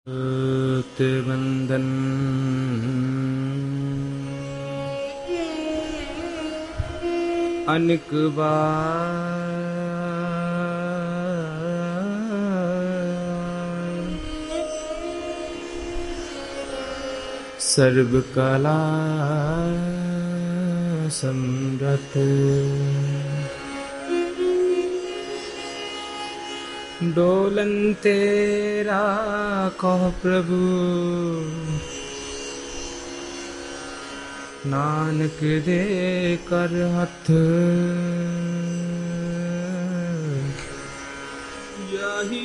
बंधन अनेक बार सर्व कला समरथ डोलन तेरा कहो प्रभु नानक दे कर हथ यही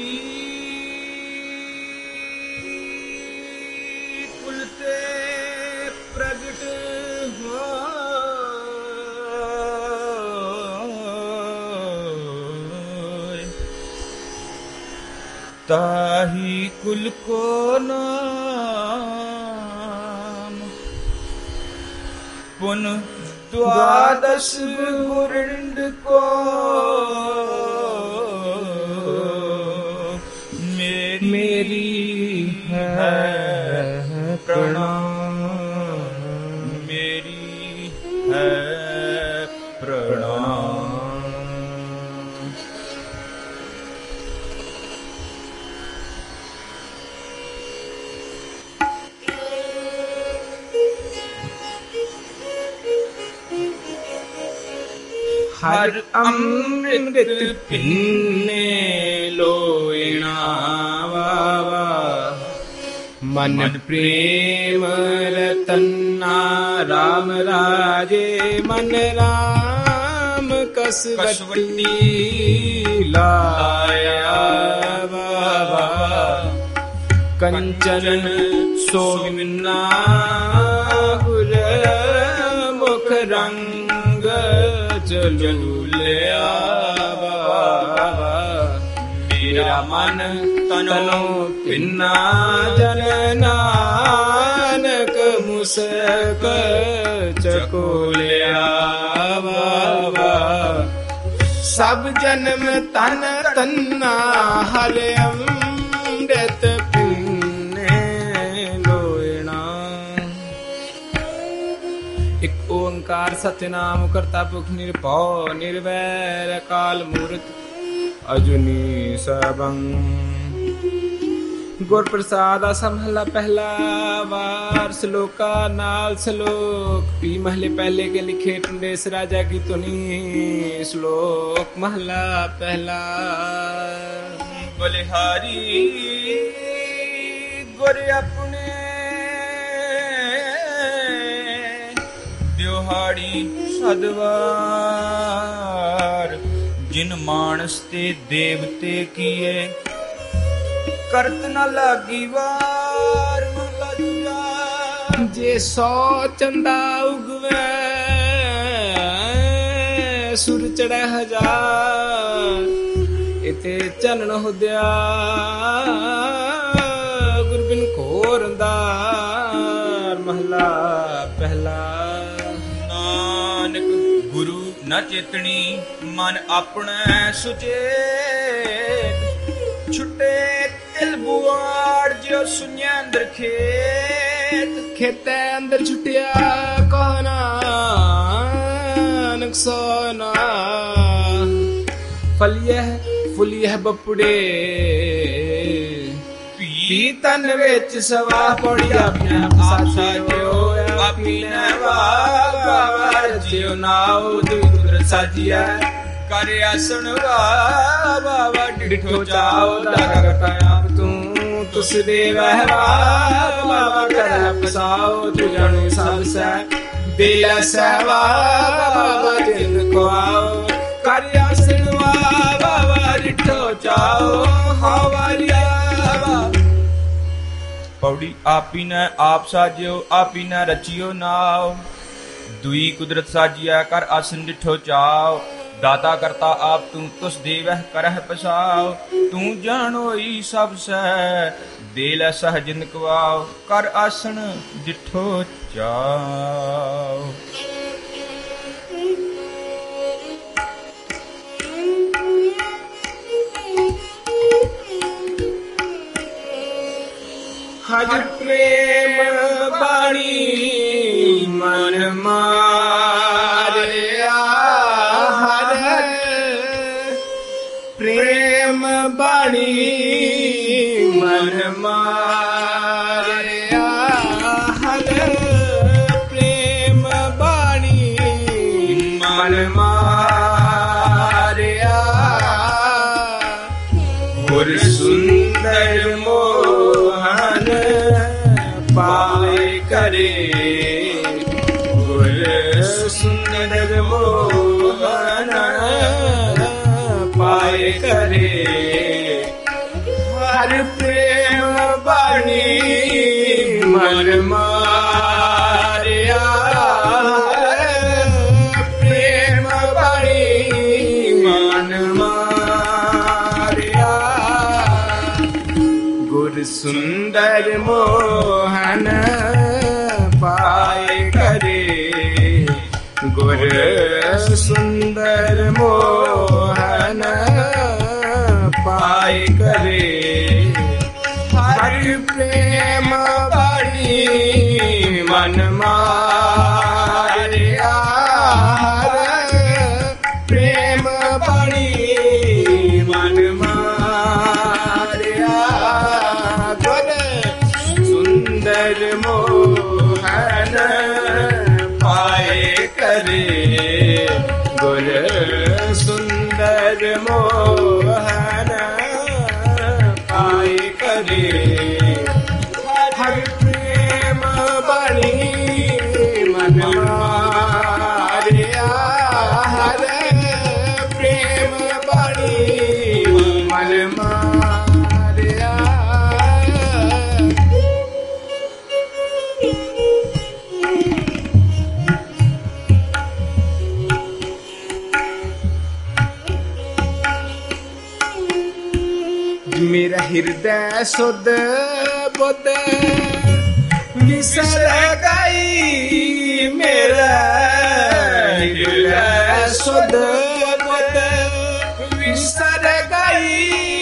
कुल ते प्रगट हो ताही कुल को नाम पुन द्वादश गुरुंड को मेरी है प्रणाम मेरी है प्रणाम। हर अमृत पिन्ने लोइना वावा मन प्रेम रतना राम राजे मन राम कसवती लाया बाबा कंचन सोविना गुर मुख रंग चलूलिया बाबा मेरा मन तनो पिन्ना जन नानक मुसक चकोलिया बाबा सब जन्म तन तन्ना हरे अमृत पिन्ने लोइना। एक ओंकार सत्यनाम करता पुरख निरभौ निर्वैर अकाल मूर्त अजुनी सबंग। गुर प्रसाद आसा महला पहला वार श्लोका नाल श्लोक पी महले पहले के लिखे टुंडेस राजा की तुनी श्लोक महला पहला। बलिहारी गुर अपने दिहाड़ी सदवार जिन मानस ते देवते किए करत न लागी वार जे 100 चंदा उगवे सुर चढ़े 1000 इते चलन हुद्या गुरबिन घोर अंधार महला पहला। नानक गुरु न चेतनी मन अपने सुचेत छुटे तिल बुआड़ जो सुन्या अंदर खेत खेते अंदर छुटिया कहना नक्सोना फलियह बपुड़े पीतन विच सवा पड़िया सासा जो अपने वार जियो नाव दूर साजिया करे आसन बाबा डिठो जाओ दागा आप तू तुस दे बाबा कर पसाओ तू जानो सब से दिल से बाबा दिन को आओ करे आसन बाबा डिठो जाओ हवालिया पौड़ी आपी न आप साजियो आपी न रचियो नाव दुई कुदरत साजिया कर आसन डिठो जाओ दाता करता आप तू तुस देवह करह पसाओ तू जानोई सब से दिल सह जिंद कवाओ कर आसन डिठो जाओ। बाणी मन मारिया हर प्रेम बाणी मन मारिया हर प्रेम बाणी मन मारिया गुर सुंदर मोहन पाए करे गुर सुंदर मोहन पाए करे हर प्रेम बाणी मन मारिया प्रेम बाणी मन मारिया गुर सुंदर मोहन पाए करे गुर सुंदर मोहन पाए करे हर प्रेम बाणी मन मारिया हर प्रेम बाणी मन मारिया गुर सुंदर मोहन पाए करे गुर सुंदर मोहन पाए करे हर प्रेम बाणी मन मारिया हर प्रेम बाणी मन मारिया मेरा हृदय सुध बुध विसर गई मेरा हृदय सुध बुध विसर गई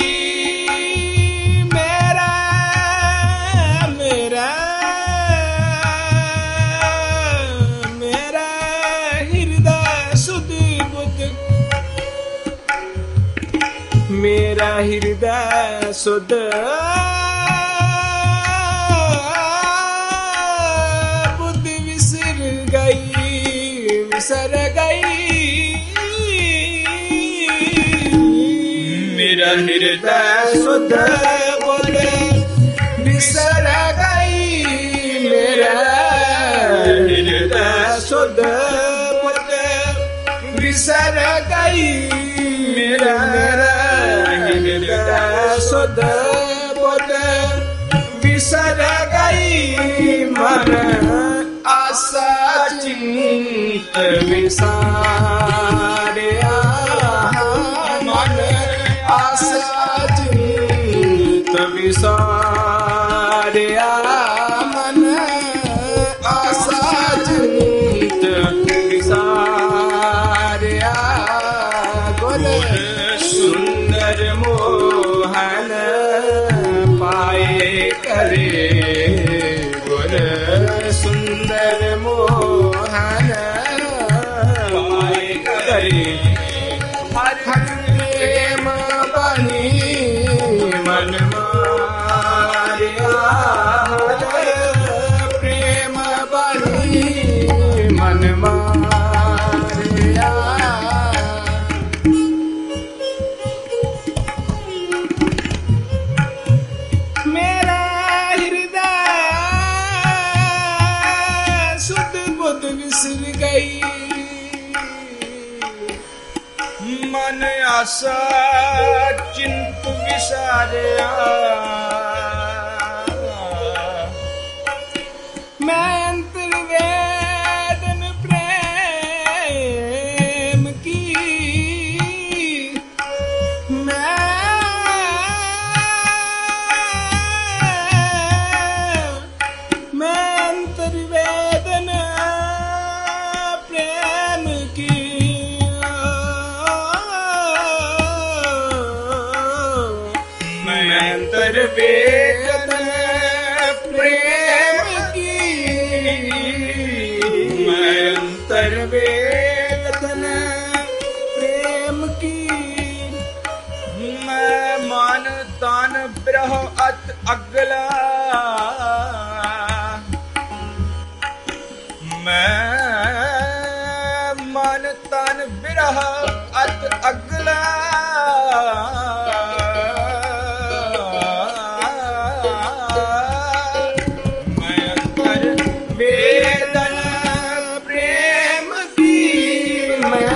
मेरा मेरा मेरा हृदय सुध बुध मेरा हृदय सुध बुद्ध विसर गई मेरा हृदय सुध बुद्ध विसर गई मेरा हृदय सुध बुद्ध विसर गई मेरा हृदय सुध बुध विसर गई मन आशा चिंत विसारिया मन आशा चिंत विसारिया मन आशा चिंत विसारिया गुर सुंदर मोहन पाए करे गुर सुंदर मोहन पाए करे हर प्रेम बाणी मन मारिया हर प्रेम बाणी मन मारिया मेरा हृदय सुध बुध विसर गई मन आशा चिंत विसारिया मैं अंतर्वेदन प्रेम की मैं अंतर्वेदन प्रेम की मैं अंतर्वेदन प्रेम की वेदन प्रेम की। मैं मन तन बिरह अत अगला, मैं मन तन बिरह अत अगला। मैं अंतर वेदन प्रेम की, मैं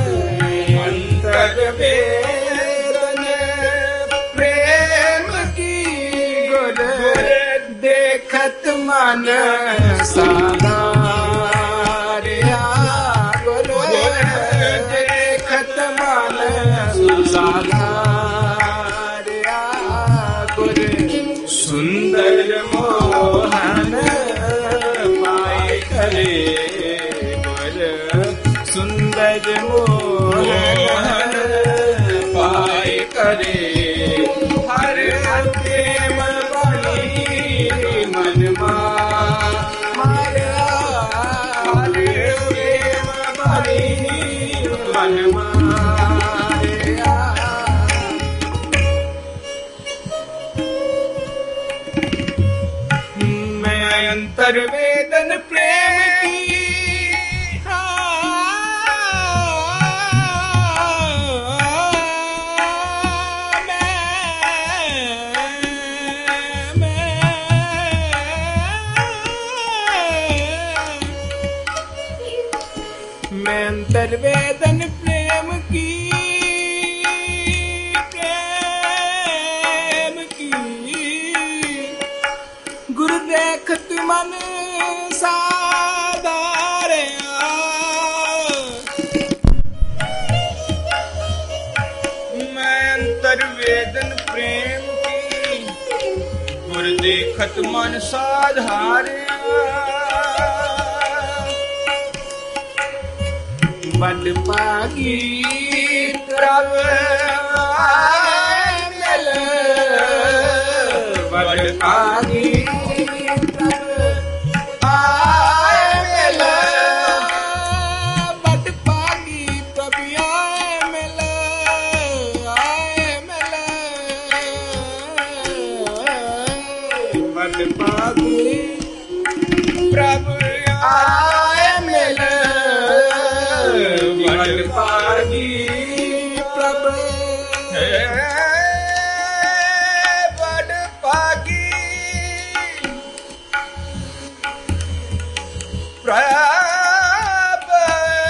अंतर वेदन प्रेम की। गुर देखत मन साधारिया, गुर देखत मन साधारिया। गुर सुंदर मोहन पाए करे, गुर सुंदर मोहन पाए करे। हर प्रेम बनी मन माया, हर प्रेम बनी मन माया। मैं अंतर वेदन प्रेम की, मैं अंतर वेदन प्रेम की, प्रेम की। गुरु देखत मन साधारिया, मैं अंतर वेदन प्रेम की। गुर देखत मन साधारिया, बड़ पागी प्रभ मिल, बड़ पागी प्रभ मिल, बड़ पागी प्रभ मिल, मिल। बड़ पागी प्रभ मिल, बड़ पागी प्रभ बड़ पागी प्रभ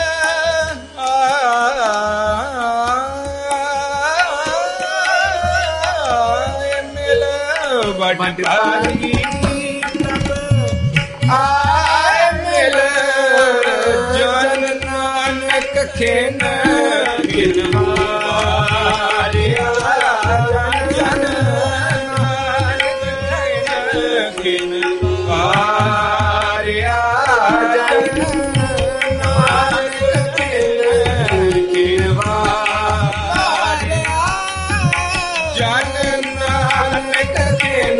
मिल, बड़ पागी प्रभ आए मिल। जन नानक खेन गिनवारिया, जन नानक खेन गिनवारिया, जन नानक खेन गिनवारिया, जन नानक खेन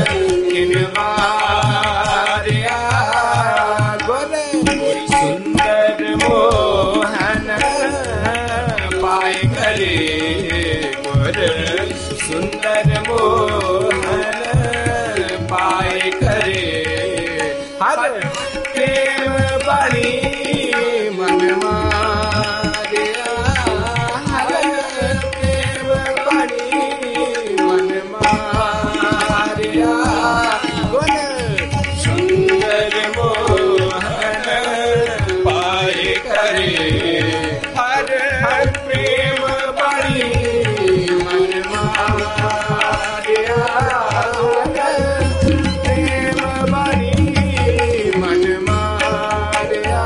गिनवारिया। गुर सुंदर मोहन पाए करे, गुर सुंदर मोहन पाए करे। हर प्रेम बड़ी मन मारिया, हर प्रेम बड़ी मन मारिया। गुर सुंदर मोहन पाए करे, हर प्रेम बड़ी मन मारिया, प्रेम बड़ी मन मारिया।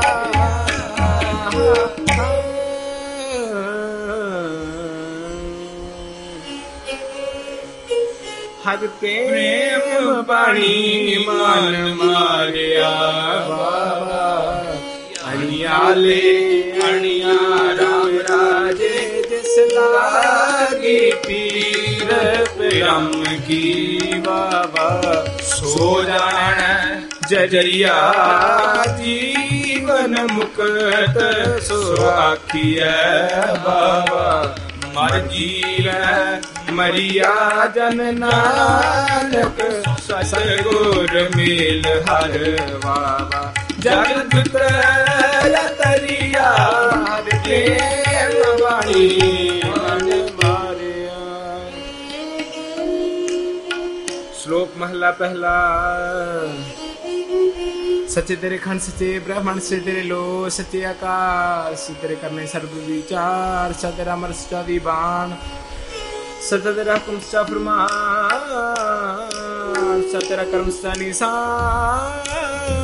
हर प्रेम बड़ी मन मारिया। बाबा अणियाले अणिया राम राजे, जिस लागी पीर ब्रह्म की। बाबा सो जान जजरिया जीव जीवन मुक्त सो आखिए बाबा मर जीवै मरिया जन नानक सतगुर मिल हर बाबा जगत तरिया हर प्रेम वाणी श्लोक महला पहला। सच्चे तेरे खंड सच्चे ब्रह्मण से तेरे लो सच्चे आकाश तेरे करने सर्व विचार सच तेरा अमर सच्चा दीवान सच तेरा हुक्म सच्चा फरमान सच तेरा कर्म सच्चा निशान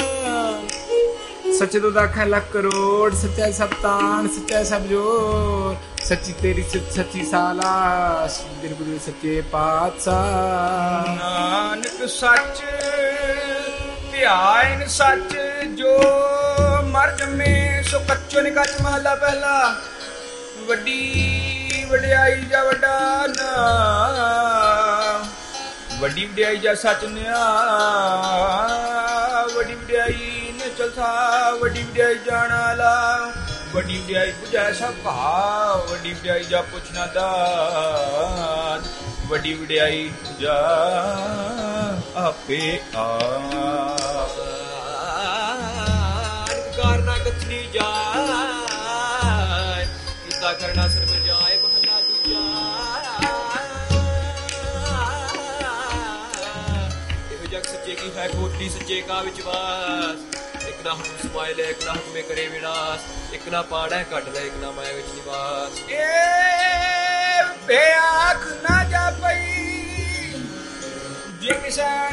सच्चे तो दाखा लाख करोड़ सच्चा सब तान सच्चा सब जोर सच्ची तेरी सच्ची साला गुरु सच्चे पातशाह नानक सच ध्यान सच जो मर्द में सो कच्चो ने कच महला पहला वड्डी वड्याई जा वड्डा ना वड्डी वड्याई जा सच न्या वड्डी वड्याई ने चलथा वड्डी वड्याई जाना ला वड्डी वड्याई बुझा सब भाव वड्डी वड्याई जा पुछना दात वड्डी वड्याई जा आपे करना कथनी जाए किता करना सर में जाए महला दूजा जग सच्चे की है कोटि सच्चे का विश्वास एक ना हुक्म समाइले एक ना हुक्मे करे विनाश एक ना पाड़ा कट ले एक ना माया विच निवास ए बेआख ना जा पई जे किसान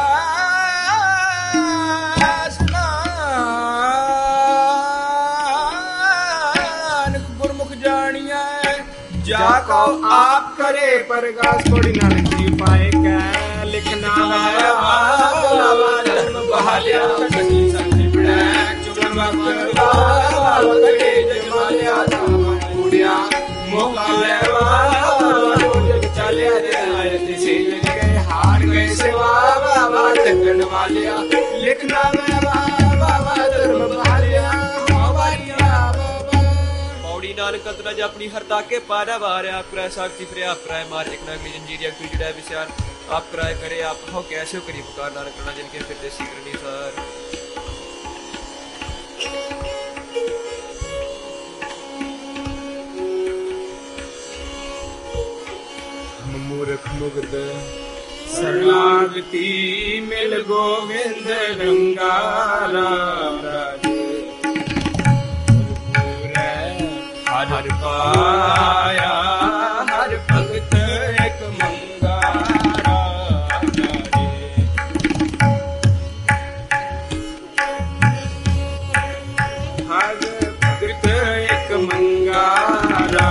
रास नानक गुरमुख जानिया जाको आप करे परगास कोड़ी नानक जी पाए क्या लिखना है जन्म बहालिया सच्ची संधि बड़ा चुमक करे जमालिया कुड़िया मौका लेवा चलिया रे से हार गए सेवा बाबा जगन वालिया लिखना में बाबा धर्म बहालिया हवालिया बाबा पौड़ी नानक अंतरा जा अपनी हरता के पारा वारे आप कराए साक्षी फिर आप कराए मार एक नगली जंजीरिया कुछ जुड़ा विचार आप कराए करे आप हो कैसे हो करी पुकार नानक करना जिनके फिर देसी करनी सर मूर्ख मुग्ध शरणागति मिल गोविंद रंगारा हर पाया हर भगत एक मंगारा हर भगत एक मंगारा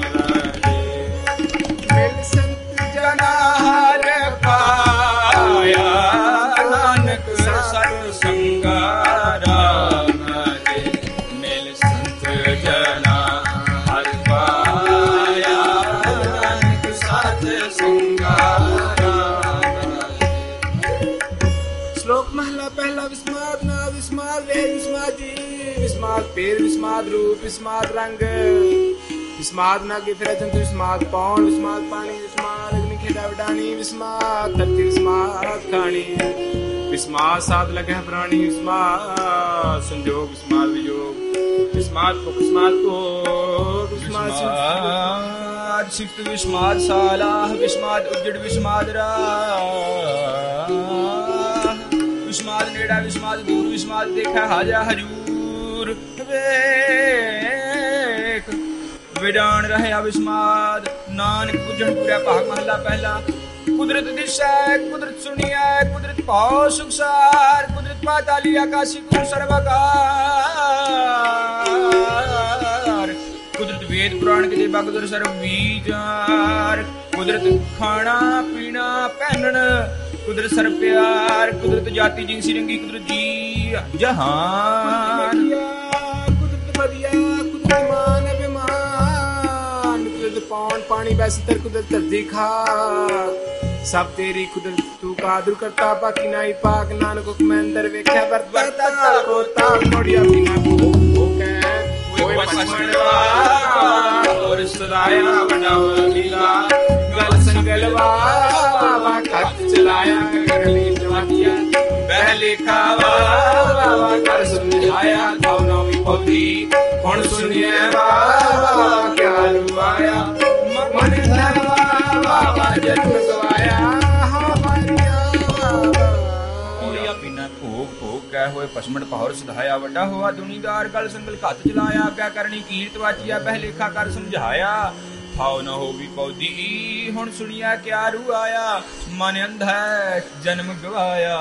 मिल संत जना हर पाया नानक सत संगारा मिल संत जना श्लोक महला पहला विस्माद नाद विस्माद वेद विस्माद जी विस्माद पेड़ विस्माद रूप विस्माद रंग विस्माद नागे फिर जंतु विस्माद पौन विस्माद पानी विस्माद अग्नि खेड़ा वडानी विस्माद धरती विस्माद खानी विस्माद साध लगे प्राणी विस्माद संजोग विस्माद वियोग विस्माद को विस्माद सिफ्त विस्माद साला विस्माद उजड़ विस्माद रा विस्माद नेड़ा विस्माद दूर विस्माद देखा हाजा हजूर वेख विडान रहे विस्माद नानक पूजन पूरा भाग महला पहला कुदरत दिशा कुदरत सुनिया कुदरत भाव सुखसार कुदरत पाताली आकाशी गुरु सर्वकार कुदरत वेद पुराण के देवा कुदरत सर्व विचार कुदरत खाना पीना पहनना कुदरत सर प्यार कुदरत जाति जिनसी रंगी कुदरत जी जहान कुदरत बढ़िया कुदरत मान अभिमान कुदरत पौन पानी वैसे कुदरत धरती खाक सब तेरी कुदरत तू कादर करता बाकी नाई पाक नानक हुक्म अंदर वेख्या बरता कोता मोड़िया बिना भूखे कोई पछड़वा और सदाया बड़ा लीला गल संगलवा खत चलाया गली जवानिया पहले खावा कर समझाया थाव नवी पौधी हुण सुनिए बाबा क्या रुआया मन बाबा जन्म गवाया ਪੀਆ ਪੀਨਾ ਭੋਗ ਭੋਗ ਕਹਿ ਹੋਏ ਪਸਮਣ ਪਹੌਰ ਸਧਾਇਆ ਵੱਡਾ ਹੋਆ ਦੁਨੀਦਾਰ ਗਲ ਸੰਗਲ ਘੱਤ ਚਲਾਇਆ ਕਿਆ ਕਰਨੀ ਕੀਰਤ ਵਾਚਿਆ ਪਹਿਲੇਖਾ ਕਰ ਸਮਝਾਇਆ ਥਾਉ ਨ ਹੋਵੀ ਪੌਦੀ ਹੁਣ ਸੁਣਿਆ ਕਿਆ ਰੂ ਆਇਆ ਮਨ ਅੰਧਾ ਜਨਮ ਗਵਾਇਆ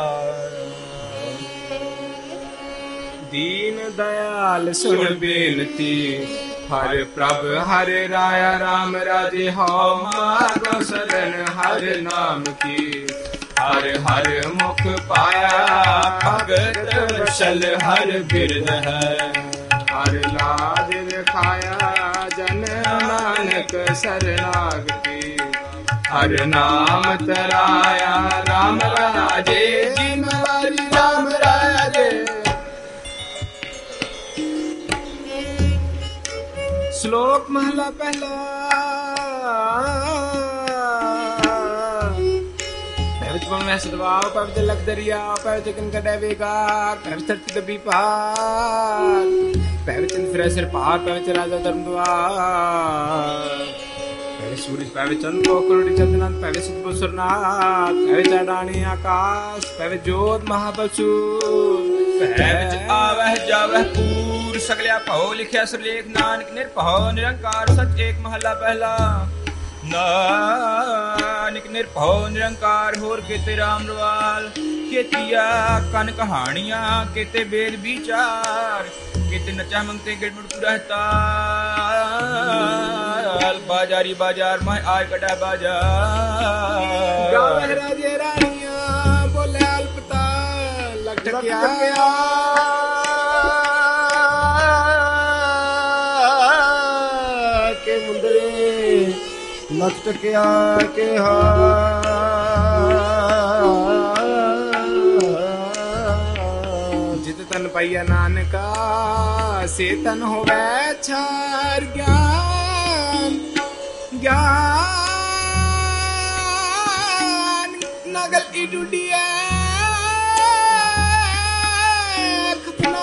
दीन दयाल सुन बेनती हर प्रभ हर राया राम राजे हौ मागो शरण हर नाम की हर हर मुख पाया भगत वशल हर बिरद है हर लाज दिखाया जन नानक शरणागति हर नाम तराया राम राजे जिनवारी राम राजे श्लोक महला पहला पवित्र में सदवाओ पवित्र लग दरिया पवित्र कनका डेवेगार पवित्र धरती दबी पहाड़ पवित्र फिर सिर पहाड़ पवित्र राजा धर्मद्वार पवित्र सूरज पवित्र चंद्र को करोड़ी चंद्रनाथ पवित्र सुरनाथ पवित्र अडानी आकाश पवित्र जोत महाबसु पवित्र आवह जावह पूर सगलिया भव लिखिया सुरलेख नानक निर्भव निरंकार सच एक महला पहला नानक निर्भव निरंकार होर केते राम रवाल केतिया कन कहानियां केते वेद विचार केते नचा मंगते गिड़मुड़ रहता बाजारी बाजार में आय कटा बाजार गावे राजे रानिया बोले अल्पताल लटकिया के मुंदरे लटकिया के जित तन पाइया नानका से तन होवे छार ज्ञान ज्ञान नगल इडुडिया खपना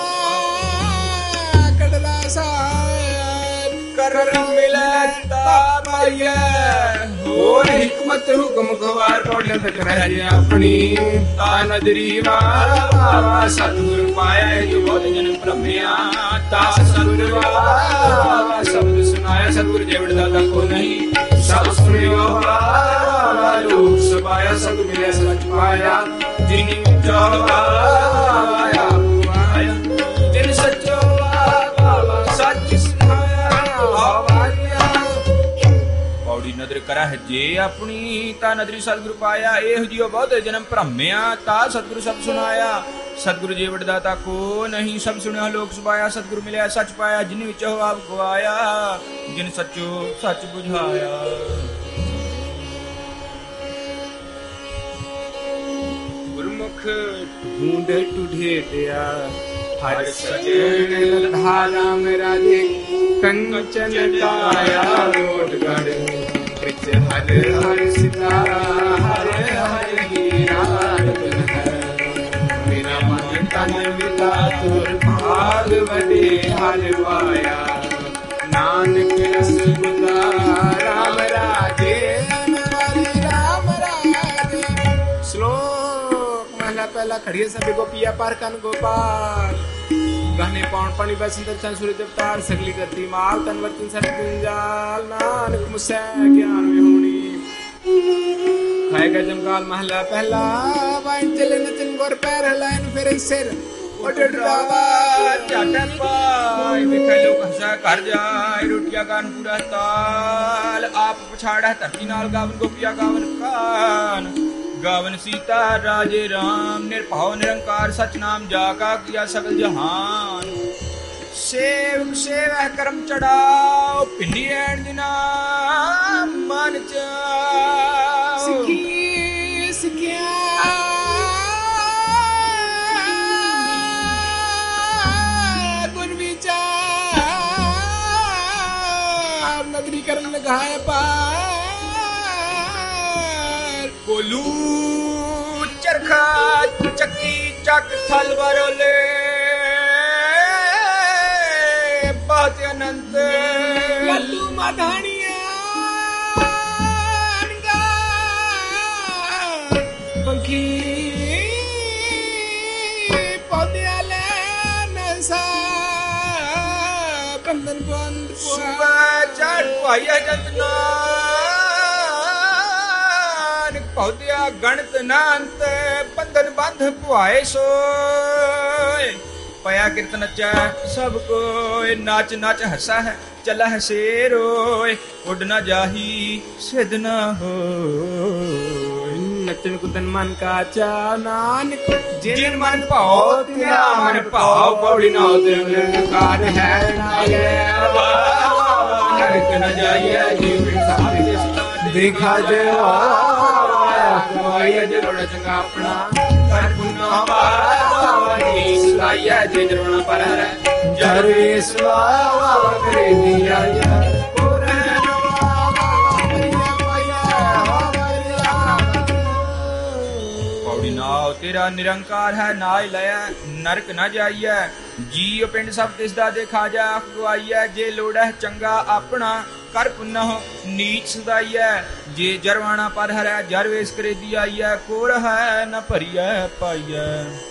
कडला सार कर मिलता पाइया और हिकमत हुक्म गवार पौड़े तक रह अपनी ता नदरी वाला सतगुरु पाया जो बहुत जन ब्रह्मया ता सतगुरु वाला शब्द सुनाया सतगुरु जेवड़ दादा को नहीं सब सुनियो लोक सबाया सब मिले सच पाया जिनी चाहवाया जिन सचो सच सुनाया पौड़ी नदर करह जे अपनी ता नदरी सतगुरु पाया एह जियो बहुत जन्म भ्रमिया ता सतगुरु सब सुनाया सतगुरु जी वडदाता को नहीं सब सुनिया लोक सुबाया सतगुरु मिलिया सच पाया जिन विच हो आप गवाया जिन सचो सच बुझाया गुरमुख ढूंढ टुढेटिया हर सजन धारा मेरा दे कंचन काया रोडगढ़ कृच हर हर सितारा हर हर हीरा मेरा मन तन मिला तुर भाग बड़े हर वाया नानक रस गुदा राम राजे राम राजे श्लोक महला पहला खड़िए सब गोपिया पार कन गोपाल गहने पौन पानी बसंतर चंद सूरज अवतार सगली करती माल तनवर्तन सर गुंजाल नानक मुझसे ज्ञान विहोणी खाएगा जमकाल महला पहला वाइन चले नचन गोर पैर हलाइन फिर सिर ओटे डरावा चाटन पाई दिखे लोग हंसा कर जाए रोटिया कान पूरा ताल आप पछाड़ा धरती नाल गावन गोपिया गावन कान गावन सीता राजे राम निर्भव निरंकार सच नाम जाका किया सकल जहान सेवक सेवह करम चढ़ाओ पिंडी ऐण दिना मन चाओ सिखी सिखिया गुण विचार नगरी करन लगाए पार कोलू चरखा चक्की चक थल वरोले बहुत अनंत लड्डू मधानिया पंखी पौधे नसा बंधन बंद सुबह चढ़ पाया जतना पौधिया गणत नांत बंधन बंध पुआए सोए पया कीर्त नचा सब कोई नाच नाच हंसा है चला है शेरोय उड़ न जाही सिद्ध न हो नचन कुदन मन का चा नानक जिन मन भाओ तेरा मन भाओ पौड़ी ना कार है नरक न जाइए जीव देखा जवा जरूर चंगा अपना कर पुना वाली सुलाइया जे जरूर पर जरे स्वावा करे दिया पौड़ी नाव तेरा निरंकार है नाय लया नरक न जाइए जीव पिंड सब तिसदा देखा जा अखवाइए जे लोड़ है चंगा अपना कर पुनः नीच सदाइए जे जरवाना पर हरै जर वेस करे दिया कोर है न भरिए पाइए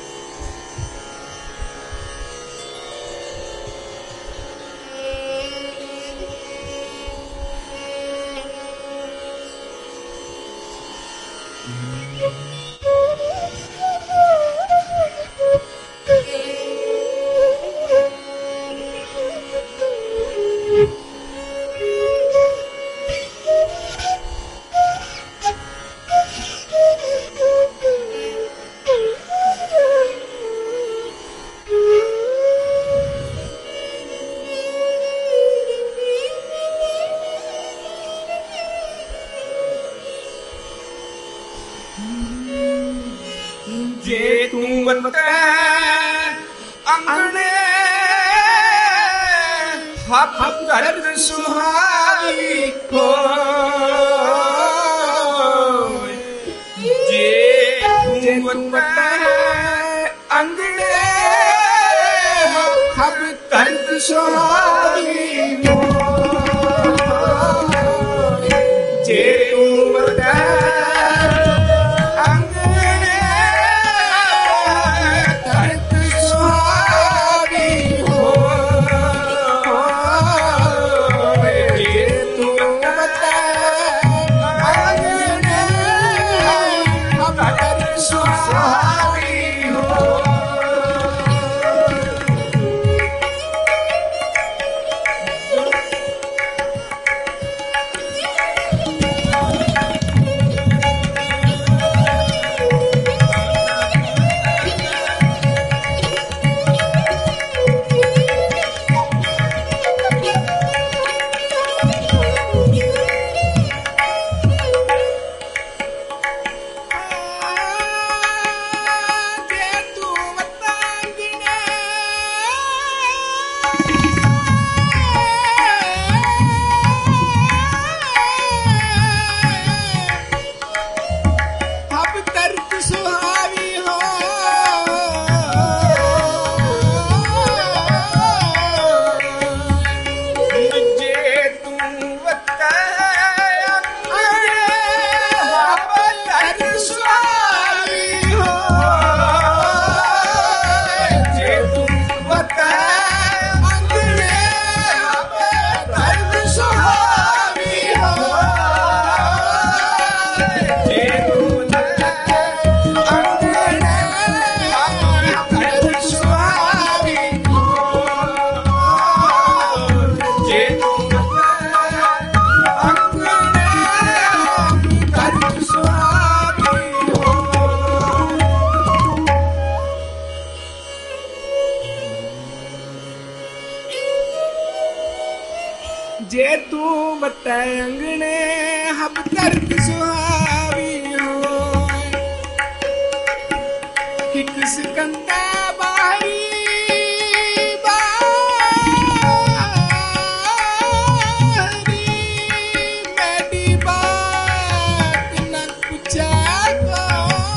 जे तू बनता अंगने हप करद सुहागी हो जे तू बनता अंगने हप करद सुहागी हो जे तू बनता तै अंगणे हब तरत सुहावी हो हिक सिकंदा बारी मेरी बात न पूछा को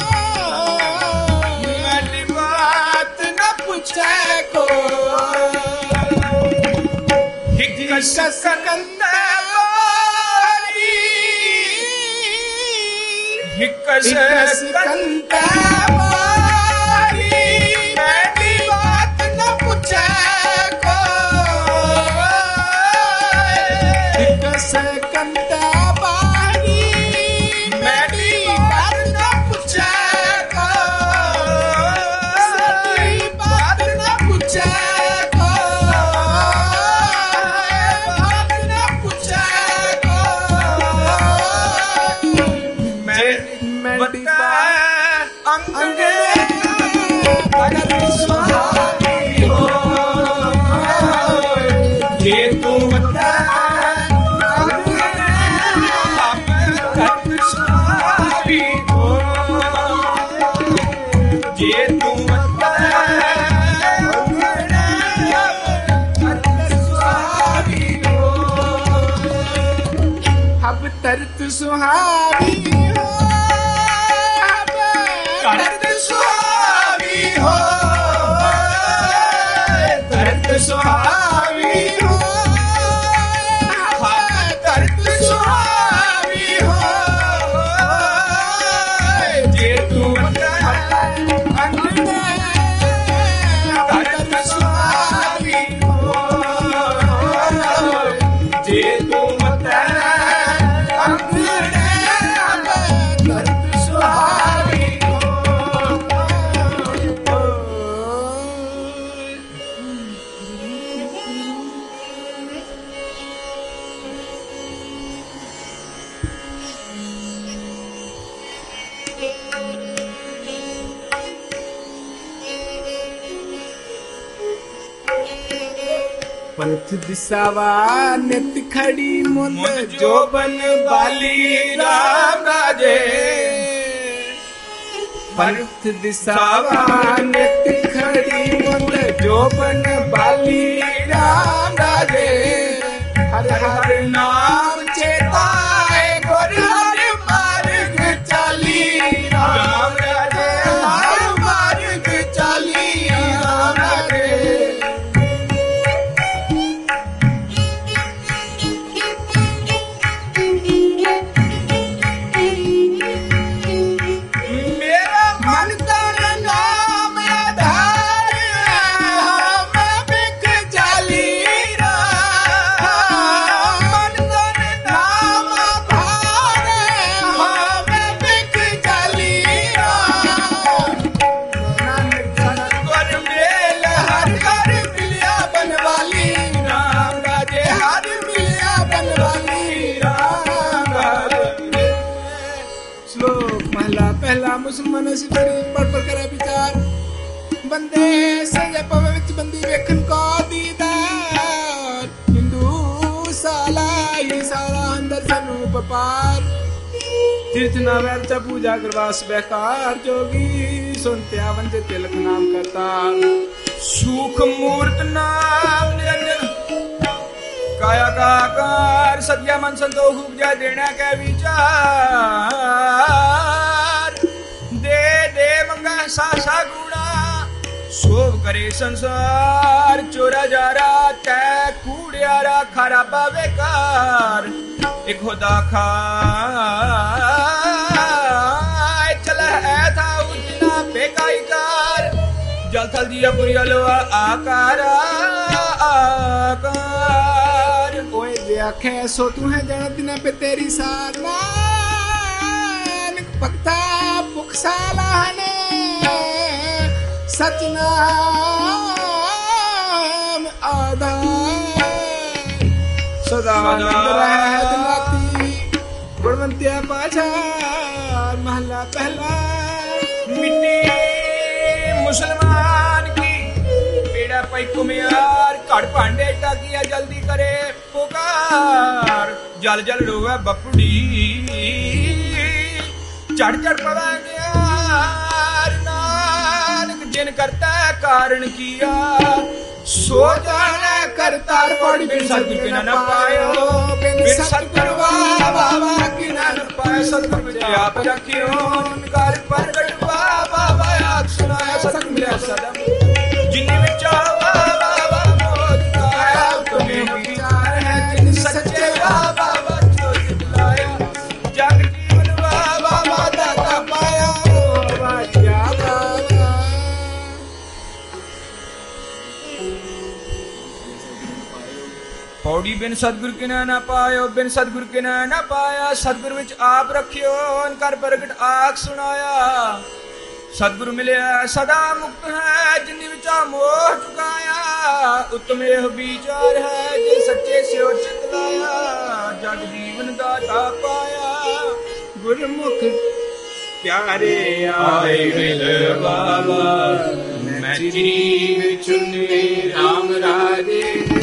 मेरी बात न पूछा को हिक सिकंदा बारी हिक सिकंदा तरत सुहावी हो तरत सुहावी हो तरत सुहावी हो तरत सुहावी हो जे तू अंगने तरत सुहावी हो जे तू पंथ दिशावा नित खड़ी मुंद जोबन बाली राम राजे पंथ दिशावा नित खड़ी मुंद जोबन बाली राम राजे हर हर नाम चेताए गुर हर मार्ग चाली राम राजे हर मार्ग चाली राम राजे मुसलमान से पढ़ करे विचार बंदे सजे पवे विच बंदी वेखन को दीदार हिंदू साला ये साला अंदर सनूप पार तीर्थ नाम चा पूजा करवास बेकार जोगी सुनत्या वंजे तिलक नाम करता सुख मूर्त नाम निरंजन काया का आकार सत्या मन संतोष उपजा देना के विचार दे मंगा सासा गुणा शोभ करे संसार चोरा जारा तै कूड़ियारा खरा बेकार एक खुदा खाए चला है था उतना बेकार जल थल दिया पुरिया लोआ आकार आकार ओए जे आखे सो तू है जाना दिना पे तेरी सार नानक भक्ता भुख सालाने सचनाम आधार सदानंद रहत नाती गुणवंतिया पाछार महला पहला मिट्टी मुसलमान की पेड़ा पैको में यार कड़ पांडे टाकिया जल्दी करे पुकार जल जल रोवे बपुड़ी चढ़ चढ़ पड़ा नानक जिन करता कारण किया सो जाने करतार पौड़ी बिन सतगुर के न पायो बिन सतगुर बाबा की न पाए सतगुर विच आप रखियो निकार प्रगट बाबा आख सुनाया सत मिले सदा जिन विच बाबा मोद आया तुम्हें विचार है जिन सच्चे बाबा जोत दिलाया जग जीवन बाबा दाता पाया वाजा बाबा पौड़ी बिन सतगुर के ना पायो बिन सतगुर के ना पाया सतगुर विच आप रखियो अनकर प्रगट आख सुनाया सतगुरु मिले सदा मुक्त है जिंदगी विच मोह चुकाया उत्तम यह विचार है जिन सच्चे से चित लाया जग जीवन दाता पाया गुरमुख प्यारे आए मिल बाबा मैं चिरी चुने राम राजे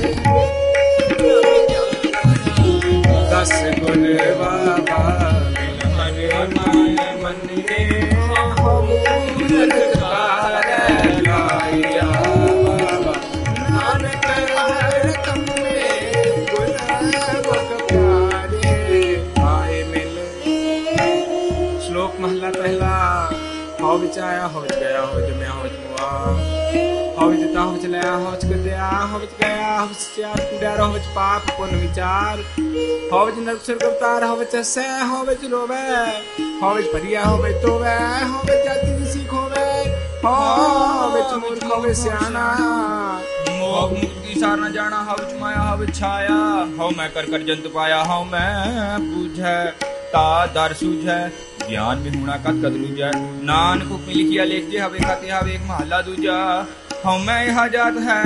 दस गुण बाबा मन मन हो मूरत कार लाया बाबा नानक हर कम में गुण प्यारे आए मिल। श्लोक महला पहला हो विच आया हो विच गया हो जमया हो विच मुआ हो विच दिता हो विच लया हो विच गया हो विच गया हो विच चार कुड़ार हो विच पाप पुण्य विचार हो विच नरक स्वर्ग अवतार हो विच सह हो विच रोवे हो विच भरिया हो विच तोवे हो विच जाति की सीख होवे हो विच मूर्ख हो विच सियाना मोह मुक्ति सार न जाना हो विच माया हो विच छाया हो मैं कर कर जंत पाया हो मैं बूझै ता दर सूझै ज्ञान में होना का कद लूझै नानक हुक्म लिखिया लेख जे हवे खाते हवे एक महला दूजा हम यह जात है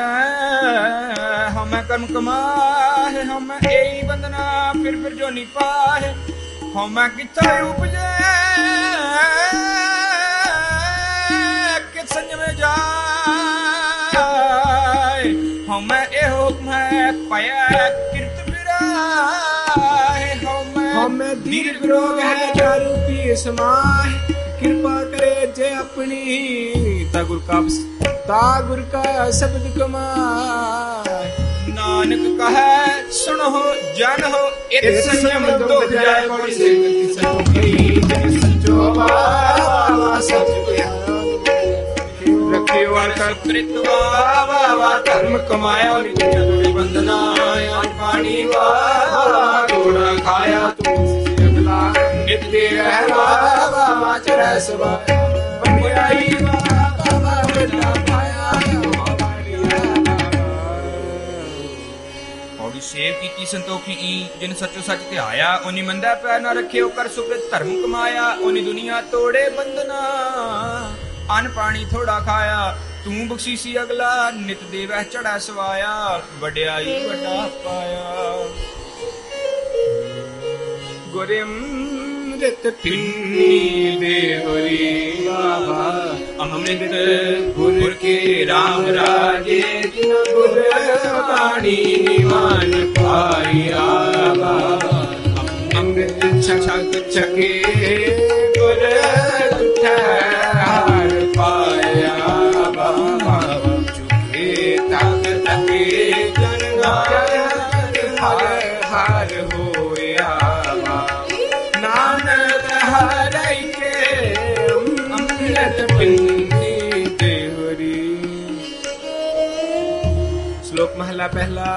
हम कर्म कमाए हम यही बंधना फिर जो निपाए हम किथा उपजे कित संज में जाए हम ए हुक्म है पाया कृत बिराए हम दीर्घ रोग है दारू पी समाए कृपा करे जे अपनी तागुर का शब्द कमाए नानक कहे सुनो जन हो इत संयम दो जाए कोई से सचो बाबा सच रखियो कृत बाबा धर्म कमाया नित्य बंधना आज पानी बाबा थोड़ा खाया तू अगला नित्य है बाबा चढ़े सवा बंदियाई बाबा बेटा पाया पौड़ी सेव की संतोखी जिन सचो सच ते आया उन्हीं मंदा पैर न रखे कर सुकृत धर्म कमाया उन्हीं दुनिया तोड़े बंधना अन पानी थोड़ा खाया तू बख्शीसी अगला नित देव चढ़ा सवाया वड्याई वड्डा पाया गुरिमृत पिन्नी देवरी बाबा अमृत गुर के राम राजे गुर वाणी निमान पाया बाबा अमृत छक छके गुर तुठार पाया बाबा चुके तक तके जनगा हर हर होया नानक हरै के अमृत पिन्नी देवरी। श्लोक महला पहला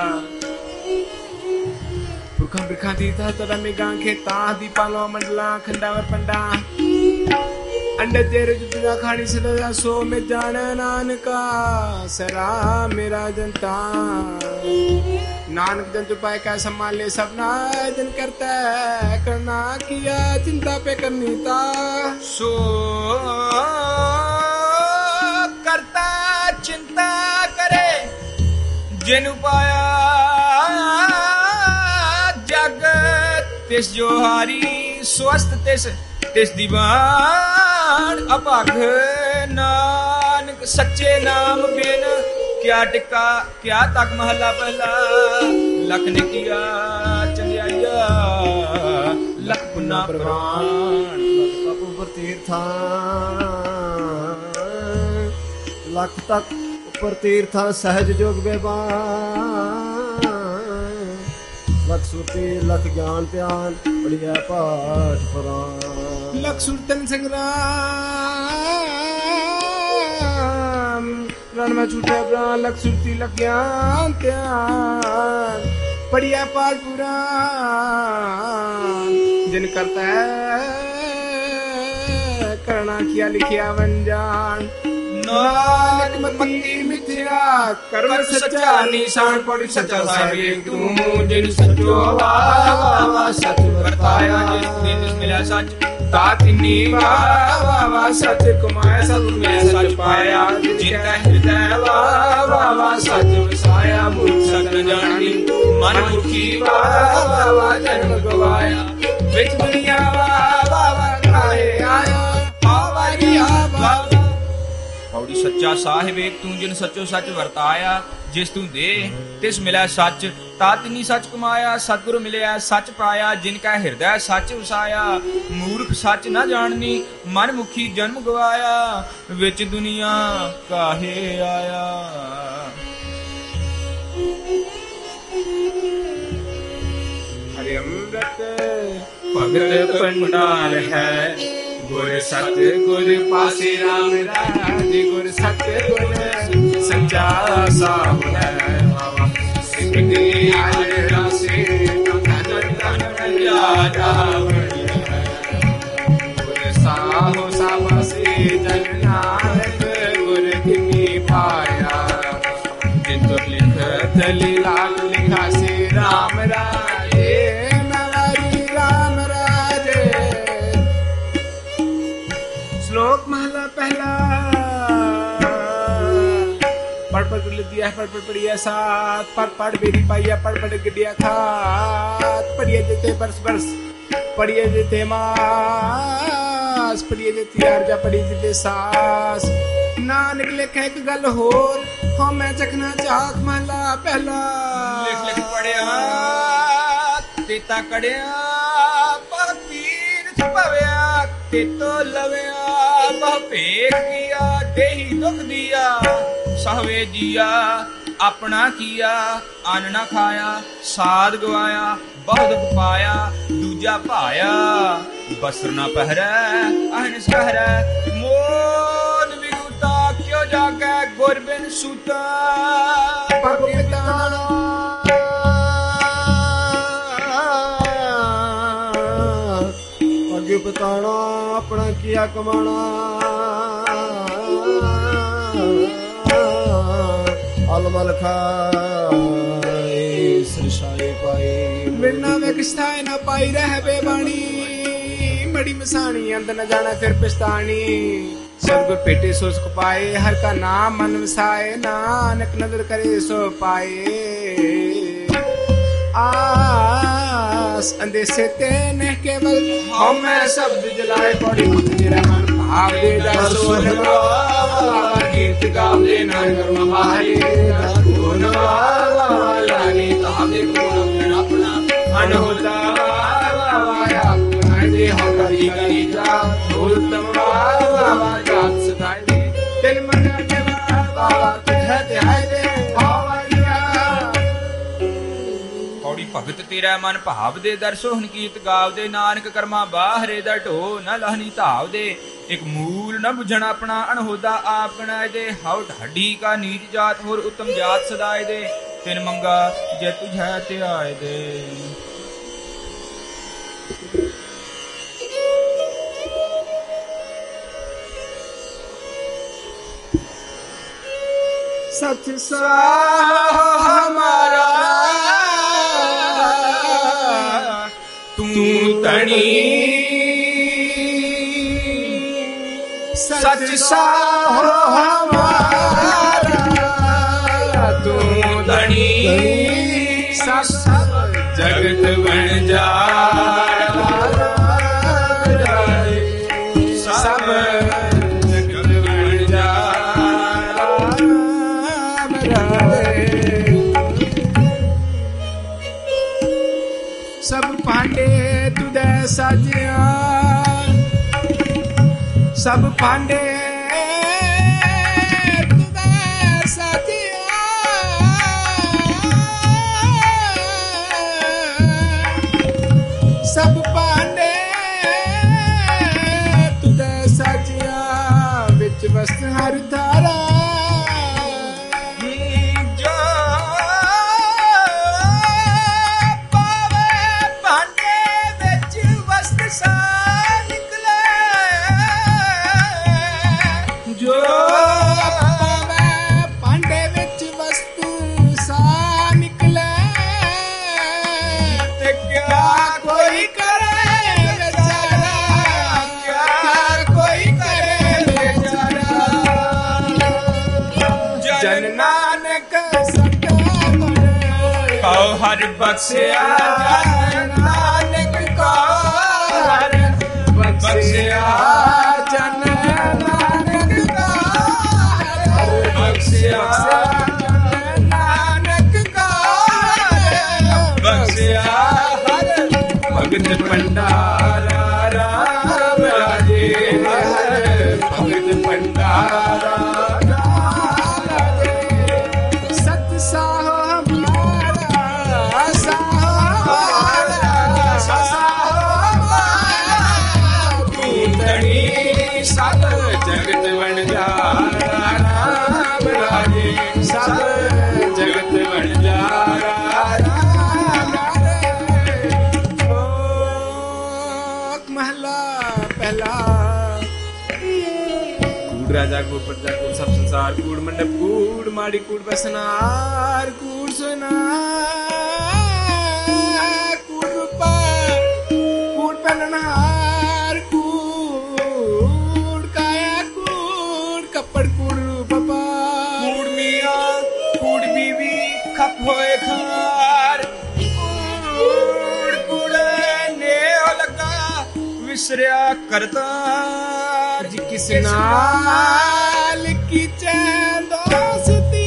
पुरखा बिरखा तीर्था तदा में गांखे ता दीपालो मंडला खंडावर पंडा अंडे तेरे जुदा खानी सदा सो में जान नानका सरा मेरा जनता नानक जन पाए का संभाले सबना जन करता है करना किया चिंता पे करनी था सो करता चिंता करे जिन पाया जगत तिस जो हारी स्वस्थ तिस दीवान अपाघ नानक सच्चे नाम बिन क्या टिका क्या तक महला पहला लखन किया चंद ਨਾ ਪ੍ਰਾਣ। ਤਪ ਉਪਰ ਤੀਰਥਾਂ ਲੱਖ ਤੱਕ ਉਪਰ ਤੀਰਥਾਂ ਸਹਿਜ ਜੋਗ ਬੇਬਾਨ। ਲਖ ਸੁਰਤੀ ਲਖ ਗਿਆਨ ਧਿਆਨ ਪੜਿਆ ਪਾਠ ਪੁਰਾਨ। ਲਖ ਸੁਰਤਨ ਸੰਗਰਾਮ ਰਣ ਮੈਂ ਛੁਟੇ ਪ੍ਰਾਨ। ਲਖ ਸੁਰਤੀ ਲਖ ਗਿਆਨ ਧਿਆਨ ਪੜਿਆ ਪਾਠ ਪੁਰਾਨ। ਜਿਨ ਕਰਤਾ ਕਰਣਾ ਕੀਆ ਲਿਖਿਆ ਵੰਜਾਨ। ਨਾਨਕ ਮਤੀ ਮਿਥਿਆ ਕਰਮ ਸੱਚਾ ਨਿਸ਼ਾਨ ਪੜਿ ਸੱਚਾ ਸਾਹਿਬ ਤੂੰ। ਜਿਨ ਸੱਚੋ ਵਾ ਸੱਚ ਵਰਤਾਇਆ। ਜਿਸ ਮਿਲਿਆ ਸੱਚ ਤਾਤਿਨੀ ਵਾ ਸੱਚ ਕਮਾਇਆ। ਸਭ ਮੈਂ ਸੱਚ ਪਾਇਆ। ਜਿਤੈ ਹਿਰਦੈ ਵਾ ਸੱਚ ਵਸਾਇਆ। ਮੂਰਖ ਸੱਚ ਨ ਜਾਣੀ ਮਨ ਮੁਖੀ ਵਾ ਜਨਮ ਗਵਾਇਆ। ਵਿੱਚ ਦੁਨੀਆ ਵਾ ਕਾਹੇ ਆਇਆ। ਆਵਾਰੀ ਆਵਾ ਪੌੜੀ ਸੱਚਾ ਸਾਹਿਬ ਏਕ ਤੂੰ ਜਿਨ ਸੱਚੋ ਸੱਚ ਵਰਤਾਇਆ। ਜਿਸ ਤੂੰ ਦੇ ਤਿਸ ਮਿਲਿਆ ਸੱਚ ਤਾਤਿਨੀ ਸੱਚ ਕਮਾਇਆ। ਸਤਿਗੁਰੂ ਮਿਲਿਆ ਸੱਚ ਪਾਇਆ। ਜਿਨ ਕਾ ਹਿਰਦੈ ਸੱਚ ਵਸਾਇਆ। ਮੂਰਖ ਸੱਚ ਨਾ ਜਾਣਨੀ ਮਨ ਮੁਖੀ ਜਨਮ ਗਵਾਇਆ। ਵਿੱਚ ਦੁਨੀਆ ਕਾਹੇ ਆਇਆ। ਹਰਿ ਅੰਮ੍ਰਿਤ ਭਗਤ ਭੰਡਾਰ ਹੈ। ਗੁਰ ਸਤ ਗੁਰ ਪਾਸੇ ਰਾਮ ਰਾਜ। ਗੁਰ ਸਤ ਗੁਰ ਸੱਚਾ ਸਾਹਿਬ ਹੈ। ਸਿੱਖ ਦੇ ਆਏ ਰਾਸੇ ਤਨ ਤਨ ਰਾਜਾ। ਗੁਰ ਸਾਹੋ ਸਾਬਸੇ ਜਨ ਨਾਨਕ ਗੁਰ ਕਿਨੀ ਪਾਇਆ। ਜਿਤ ਲਿਖ ਤਲੀ ਲਾਗ ਲਿਖਾ ਸੇ ਰਾਮ ਰਾਜੇ। श्लोक महला पहला। पढ़ पढ़ लिया पढ़ पढ़ पढ़िया साथ। पढ़ पढ़ बेरी पाइया पढ़ पढ़ गिडिया खात। पढ़िए देते बरस बरस पढ़िए देते मास। पढ़िए देती आरजा पढ़िए देते सास। नानक लिखे एक गल होर हो मैं चखना चाक महला पहला। ਲਿਖ ਲਿਖ ਪੜਿਆ ਤੇਤਾ ਕੜਿਆ ਪਤੀਰ ਛਪਵਿਆ। ਤੇਤੋ ਲਵਿਆ ਬਹੁ ਭੇਖ ਕੀਆ। ਦੇਹੀ ਦੁਖ ਦੀਆ ਸਹਵੇ ਜੀਆ। ਆਪਣਾ ਕੀਆ ਅੰਨ ਨਾ ਖਾਇਆ। ਸਾਧ ਗਵਾਇਆ ਬਹੁ ਦੁਖ ਪਾਇਆ। ਦੂਜਾ ਭਾਇਆ ਬਸਰ ਨਾ ਪਹਿਰੈ ਅਹਨਿ ਸਹਰੈ। ਮੋਨ ਵਿਗੁਤਾ ਕਿਉ ਜਾਗੈ ਗੁਰ ਬਿਨ ਸੂਤਾ। ਅੱਗੇ ਬਤਾਣਾ ਆਪਣਾ ਕੀਆ ਕਮਾਣਾ। ਅਲਮਲ ਖਾਏ ਸਰਸ਼ਾਏ ਪਾਏ। ਮਿਲਣਾ ਵੇ ਕਿਸਤਾਏ ਨਾ ਪਾਈ ਰਹਿ ਬੇਬਾਣੀ। ਮੜੀ ਮਸਾਣੀ ਅੰਦ ਨ ਜਾਣਾ ਫਿਰ ਪਛਤਾਣੀ। ਸਤਿਗੁਰ ਭੇਟੇ ਸੋ ਸੁਖ ਪਾਏ। ਹਰ ਕਾ ਨਾਮ ਮਨ ਵਸਾਏ। ਨਾਨਕ ਨਦਰ ਕਰੇ ਸੋ ਪਾਏ। आस अंदेसे तेने केवल हम मैं शब्द जलाए। पड़ी तेरा मन भाव दे दर्शन गीत गाव दे नानक महारी। गुण वाली तावे गुण अपना अनहोता दे हो करी करी जा। उत्तम जात सदाई तेन मन के बाबा तुझे ध्याय दे। ਭਗਤ ਤੇਰਾ ਮਨ ਭਾਵ ਦੇ ਦਰ ਸੋਹਣ ਕੀਤ ਗਾਵਦੇ। ਨਾਨਕ ਕਰਮਾ ਬਾਹਰੇ ਦਾ ਢੋ ਨਾ ਲਹਨੀ ਧਾਵ ਦੇ। ਇੱਕ ਮੂਲ ਨਾ ਬੁਝਣ ਆਪਣਾ ਅਣਹੋਦਾ ਆਪ ਗਣਾਏ ਦੇ। ਹਉ ਢਾਡੀ ਕਾ ਨੀਚ ਜਾਤ ਹੋਰ ਉਤਮ ਜਾਤ ਸਦਾਏ ਦੇ। ਤਿਨ ਮੰਗਾ ਜੇ ਤੁਝੈ ਧਿਆਏ ਦੇ। सच सा हमारा तू तणी। सच सा हमारा तू तणी। जगत बन जा सब जगत बन जा। सब पांडे तुदे ਸਾਜਿਆ ਸਭ ਪਾਂਡੇ ਤੁਦੇ ਸਾਜਿਆ ਸਭ ਪਾਂਡੇ ਤੁਦੇ ਸਾਜਿਆ ਵਿੱਚ ਵਸਤ ਹਰ ਧਾਰਾ ਹਰ ਬਖਸ਼ਿਆ ਜਨ ਨਾਨਕ ਕੋ ਹਰ ਬਖਸ਼ਿਆ ਜਨ ਨਾਨਕ ਕੋ ਹਰ ਬਖਸ਼ਿਆ ਜਨ ਨਾਨਕ ਕੋ ਹਰ ਬਖਸ਼ਿਆ ਹਰ ਭਗਤ ਭੰਡਾਰਾ ਰਾਮ ਰਾਜੇ ਹਰ ਭਗਤ ਭੰਡਾਰਾ ਸਭ ਜਗਤ ਬਣ ਜਾ ਰਾਮ ਰਾਜੇ ਸਭ ਜਗਤ ਬਣ ਜਾ ਰਾਮ ਰਾਜੇ ਲੋਕ ਮਹਲਾ ਪਹਿਲਾ ਕੂੜ ਰਾਜਾ ਕੂੜ ਪ੍ਰਜਾ ਕੂੜ ਸਭ ਸੰਸਾਰ ਕੂੜ ਮੰਡਪ ਕੂੜ ਮਾੜੀ ਕੂੜ ਬਸਨਾਰ ਕੂੜ ਸੁਨਾਰ ਕੂੜ ਰੂਪਾ ਕੂੜ ਪਹਿਨਣਹਾਰ ਹੋਏ ਖਾਰ ਕੂੜ ਕੂੜੇ ਨੇ ਲਗਾ ਵਿਸਰਿਆ ਕਰਤਾਰ ਜੀ ਕਿਸ ਨਾਲ ਕੀਚੈ ਦੋਸਤੀ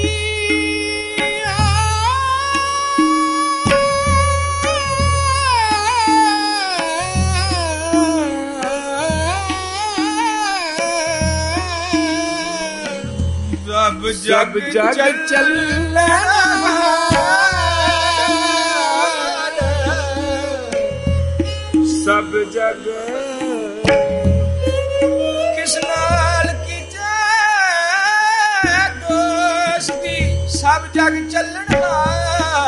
ਜਬ ਜਗ ਚੱਲੈ ਸਭ ਜਗ ਕਿਸ ਨਾਲ ਕੀਚੈ ਦੋਸਤੀ ਸਭ ਜਗ ਚੱਲਣਹਾਰ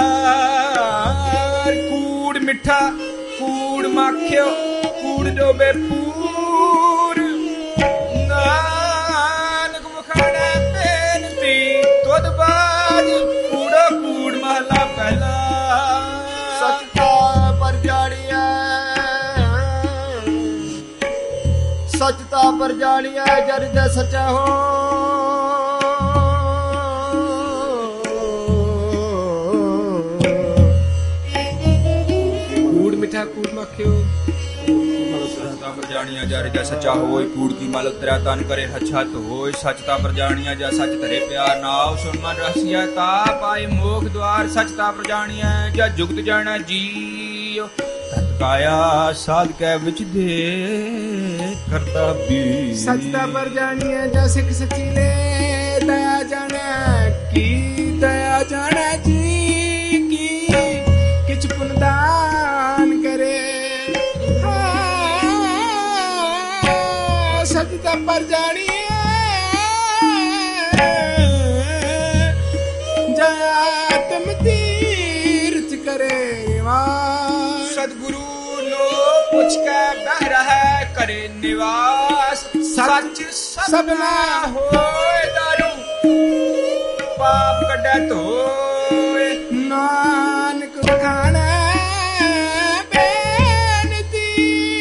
ਕੂੜ ਮਿੱਠਾ ਕੂੜ ਮਾਖਿਓ ਕੂੜ ਡੋਬੇ ਪੂਰ ਨਾਨਕ ਮੁਖੜਾ ਬੇਨਤੀ ਤੁਧ ਬਾਜ ਕੂੜੋ ਕੂੜ ਮਹਲਾ ਪਹਿਲਾ ਸੱਚਤਾ ਪਰ ਜਾਣੀਐ ਸੱਚਤਾ ਪਰ ਜਾਣੀਐ ਜਰ ਜੈ ਸੱਚਾ ਹੋ ਕੂੜ ਮਿੱਠਾ ਕੂੜ ਮੱਖਿਓ ਸੱਚਤਾ ਪਰ ਜਾਣੀਆਂ ਜਾ ਰਿਜਾ ਸੱਚਾ ਹੋਏ ਕੂੜ ਕੀ ਮਲ ਉਤਰਿਆ ਤਨ ਕਰੇ ਹਛਤ ਹੋਏ ਸੱਚਤਾ ਪਰ ਜਾਣੀਆਂ ਜਾ ਸੱਚ ਧਰੇ ਪਿਆਰ ਨਾਉ ਸੁਣ ਮਨ ਰਸੀਆ ਤਾ ਪਾਏ ਮੋਖ ਦੁਆਰ ਸੱਚਤਾ ਪਰ ਜਾਣੀਆਂ ਜਾ ਜੁਗਤ ਜਾਣਾ ਜੀਉ ਕਾਇਆ ਸਾਧ ਕੈ ਵਿੱਚ ਦੇ ਕਰਤਾ ਵੀ ਸੱਚਤਾ ਪਰ ਜਾਣੀਐ ਜਾ ਸਿੱਖ ਸੱਚੀ ਲੈ ਦਇਆ ਜਾਣੈ ਕੀ ਦਇਆ ਜਾਣੈ ਜੀ ਕੀ ਕਿਛ ਪੁੰਨਦਾਨ ਕਰੇ ਸੱਚਤਾ ਪਰ ਜਾਣੀਐ ਜੈ ਤਮ ਤੀਰਥ ਕਰੇ ਵਾ ਸਤਿਗੁਰੂ ਪੁੱਛ ਕੇ ਬਹਿ ਰਹਿ ਕਰੇ ਨਿਵਾਸ ਸੱਚ ਸਭਨਾ ਹੋਏ ਦਾਰੂ ਪਾਪ ਕੱਢੈ ਧੋਏ ਨਾਨਕ ਵਖਾਣੈ ਬੇਨਤੀ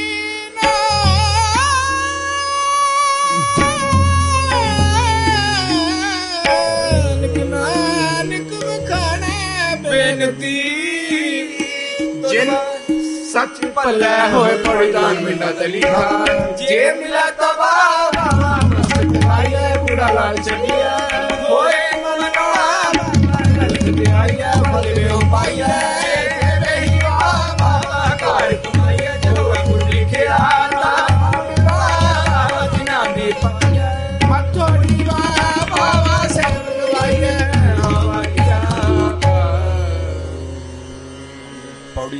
ਨਾਨਕ ਵਖਾਣੈ ਬੇਨਤੀ ਜਿਨ सच भले होए परिधान मिला तलीखा जे मिला तबा पूरा लाल चढ़िया होए मनवा आइया फल पाइया कार कमाइया जलवा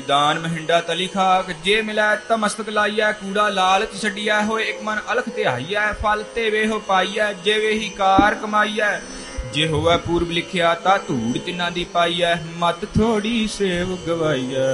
ਦਾਨ ਮਹਿੰਡਾ ਤਲੀ ਖਾਕ ਜੇ ਮਿਲੈ ਤਾਂ ਮਸਤਕ ਲਾਈਐ ਕੂੜਾ ਲਾਲਚ ਛੱਡੀਐ ਹੋਏ ਇੱਕ ਮਨ ਅਲਖ ਧਿਆਈਐ ਫਲ ਤੇ ਵੇਹੋ ਪਾਈਐ ਜੇ ਵੇਹੀ ਕਾਰ ਕਮਾਈਐ ਜੇ ਹੋਵੈ ਪੂਰਬ ਲਿਖਿਆ ਤਾਂ ਧੂੜ ਤਿੰਨਾਂ ਦੀ ਪਾਈਐ ਮਤ ਥੋੜੀ ਸੇਵ ਗਵਾਈਐ।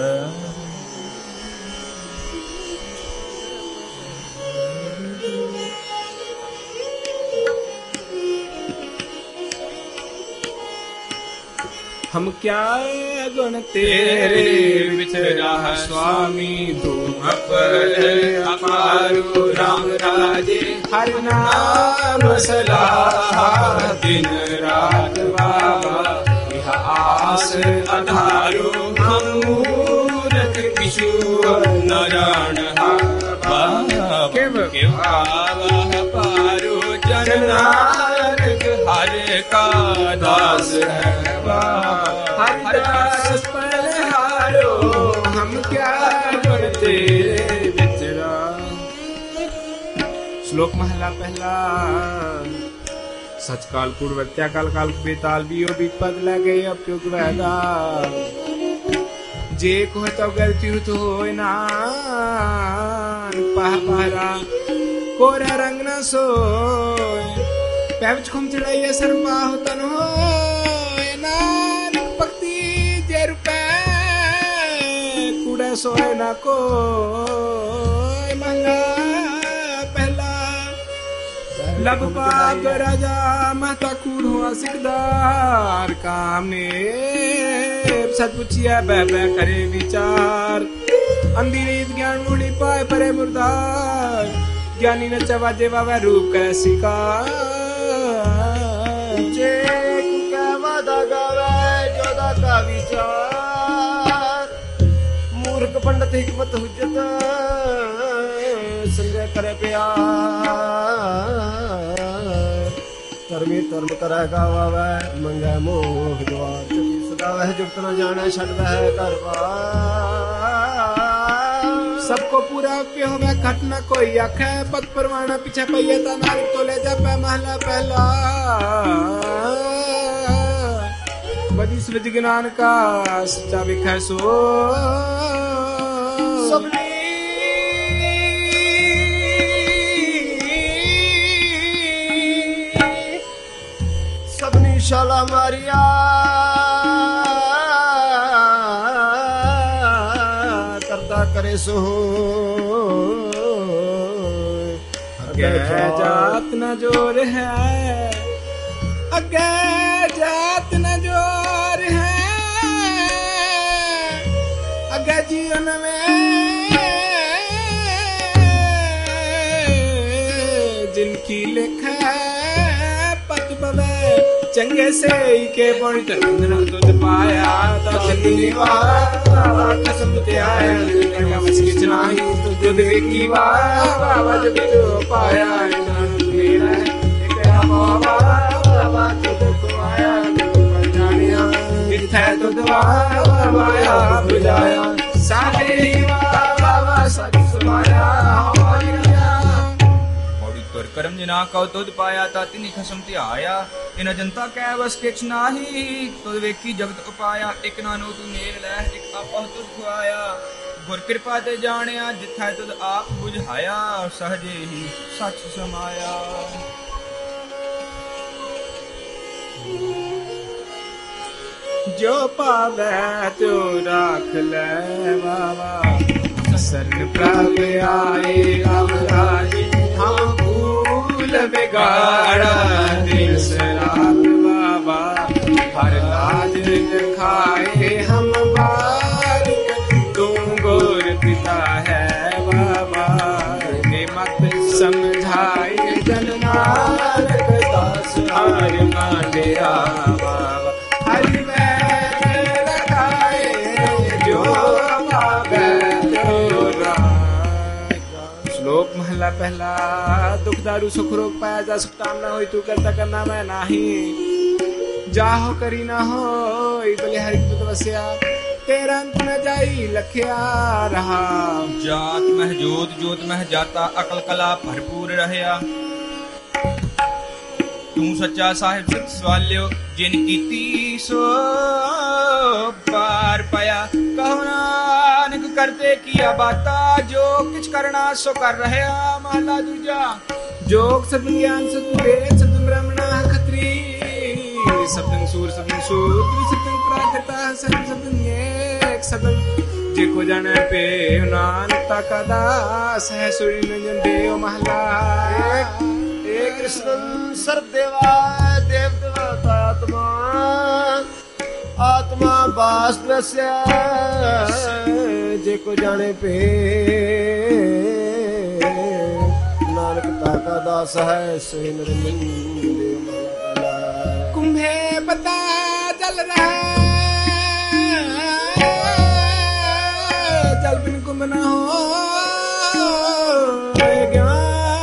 हम क्या गुण तेरे विचरा स्वामी तुम पर अपारो राम राजे हर नाम सलाहा दिन रात बाबा यह आस आधारो हम मूरख किशु न जानहा केव पारो जन नानक हर का दास है हर दास पलहारो हम क्या करते विचरा। श्लोक महला पहला। सच काल पूर्वत्या काल काल बेताल बियो बीत पद लगे अपयुग वैदा जे को तब गलती तो होय नान पह पहरा कोरा रंग न सोय पैवच खुम चढ़ाइए सरपा होतन होय नानक भक्ति जे रुपै कूड़े सोए ना कोय मंगा पहला लब पाप राजा महता कूड़ हुआ सिकदार काम ने सच पुछिया बह बह करे विचार अंधी रीत ज्ञान मूली पाए परे मुर्दार ज्ञानी न चवाजे वावे रूप करे शिकार जोदा का विचार मूर्ख पंडित हिकमत हुज्जत संजय करे प्यार धर्मी धर्म करे गावे मंगे मोह द्वार सदा वह जुगत न जाने छड़ वह घर सबको पूरा पे होवे घट न कोई आखे पद परवाना पीछे पइए ता नानक तो ले जा पे महला पहला बदी सूरज ज्ञान का सच्चा विखै सो सबनी शाला मारिया करता करे सो अगे जात न जोर है अगे जात न जोर है अगे जीवन में जिनकी लिखा पत बवे चंगे से के बड़ी चंद्र दूध पाया तो चंदनी वाला कसम ते आया का मस्किच नहीं तो दूध की वाला जब तो पाया मेरा एक बाबा बाबा तो आया जानिया किथे तो दवाया माया बुझाया सारे बाबा सच समाया करम जिना कौ तुद पाया ता तिनि खसम ते आया इन जनता कै बस किछ नाही तुद वेखी जगत उपाया एक नानो तू मेल लै एक आपह तुद खुआया गुर कृपा ते जानिया जिथै तुद आप बुझाया सहजे ही सच समाया। जो पावे तो राख ले बाबा शरण प्रभ आए राम राजी हम बिगाड़ा दिल शराब बाबा हर लाज खाए हम बार तुम गोर पिता है बाबा ने मत समझाए जन नानक दास हर मांडिया बाबा हर में लगाए जो पावे तो श्लोक महला पहला दुख दारू सुख रोग पाया जा सकता ना हो तू करता करना मैं नाही जाहो करी ना हो बले हरि की तपस्या तेरा अंत न जाई लखिया रहा जात मह जोत जोत मह जाता अकल कला भरपूर रहया तू सच्चा साहिब सत सवालियो जिन कीती सो पार पाया कहो करते किया बाता, जो किछ करना सो कर रहे। महला दूजा। जोग सतन ज्ञान सतन वेद सतन ब्राह्मणा खत्री, सतन सूर सतन शूद्र सतन प्राकृता सतन एक सतन, जेको जाने पे नानक का दास है। सूर्य निरंजन देव महला। एक कृष्ण सर्वदेवा देव देवता आत्मा, आत्मा बास दस्या, जेको जाने पे नानक ताका दास है। सोई निरंजन देव महला। कुंभे पता जल रहा, जल बिन कुंभ न हो ज्ञान,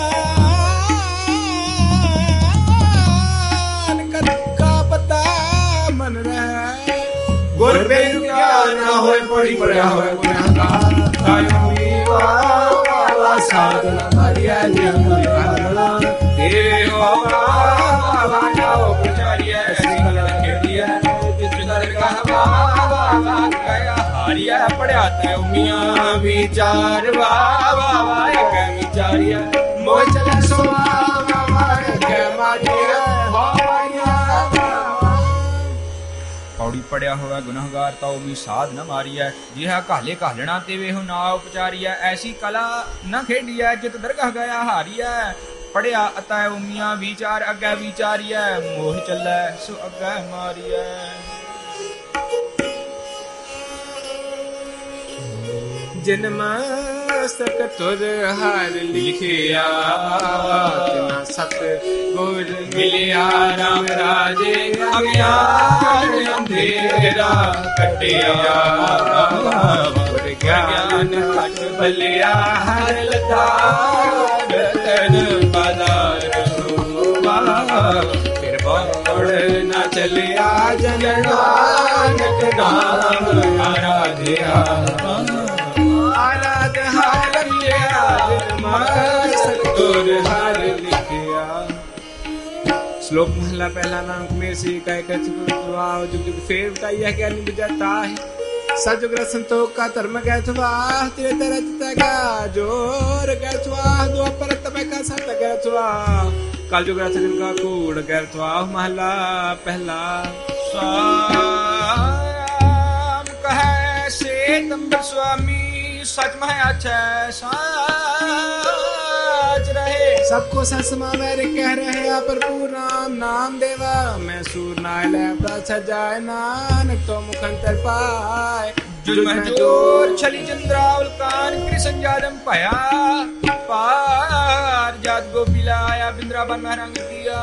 का पता मन रहा। गुर बिन ज्ञान न होए पड़ी पड़ा होए गुनाहगार, तायो मीवा साधना हरिया निर्मला। देव बाबा जाओ प्रचारिया सिंगल खेड़िया, जितदर का बाबा गया हारिया। पढ़या ते उमिया विचार बाबा एक विचारिया, मोह चले सो बाबा के मारिया हो मारिया। पौड़ी पड़िया होया गुनाहगार ताओ मी साध न मारिया, जिहा काले कालना ते वे हो नाव उपचारिया। ऐसी कला न खेडिया जित दरगाह गया हारिया, पड़िया अतः उमिया विचार अगे विचारिया। मोह चले सो अगे मारिया। जन्म सक तुर हर लिखिया, तना सत गुर मिलिया। राम राजे अज्ञान अंधेरा कटिया, गुर ज्ञान कट बलिया। हर लता रतन बाजार फिर बोड़ न चलिया, जन नानक नाम आराध्या। आराध हार लिया सतगुर हार लिखिया। श्लोक महला पहला नाम में से कह कर जुग जुग फेर बताइए क्या नहीं बुझाता है। सजुग संतोष का धर्म गैथवा, तेरे तरह का जोर गैथवा। दो पर तब का सत गैथवा, कल जुग रचन का कूड़ गैथवा। महला पहला। साम कहे से तंबर स्वामी, सच में अच्छा साच रहे। सबको ससमा मेरे कह रहे आप पर नाम नाम देवा। मैं सूर नाय जाए नानक तो मुखंतर पाए। जुल्म जोर छली चंद्रावल कान कृष्ण जादम पया, पार जात गोपिला आया बिंद्रावन में रंग दिया।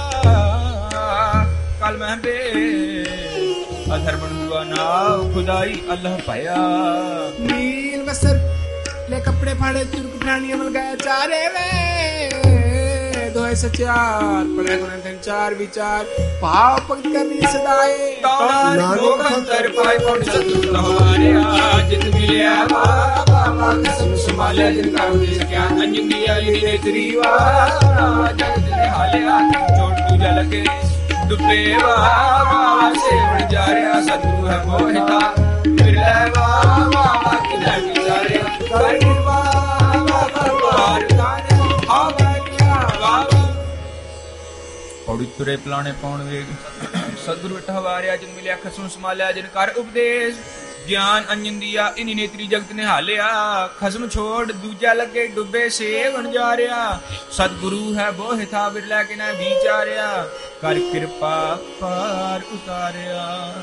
कल में बे अधर्मण हुआ नाव, खुदाई अल्लाह पाया। नील वस्त्र ले कपड़े फाड़े, तुर्क प्राणी अमल गया चारे वे। दोहे सचार पढ़े गुण चार विचार, भाव पक्त करनी सदाए। नानक मुखंतर पाए पौड़ सतुर हमारे। जित मिलिया बाबा कसम संभाले, जिनका उद्देश्य ज्ञान अंजन दिया नेत्री वा। जगत ने हालिया चोट पूजा लगे डुबे बाबा से बढ़ जा रहा। सतगुरु है मोहिता बिरला बाबा की विचारे कर बाबा पार ताने बाबा। पौड़ी तुरे पलाने पौन वेग सतगुरु बैठा वारिया। जिन मिलिया खसम संभालिया, जिन कर उपदेश ज्ञान अंजन दिया। इन्हीं नेत्री जगत ने हालिया, खसम छोड़ दूजा लगे डुबे से बन जा रहा। सतगुरु है बोह था बिरला के ना विचारिया, कर कृपा पार उतारिया।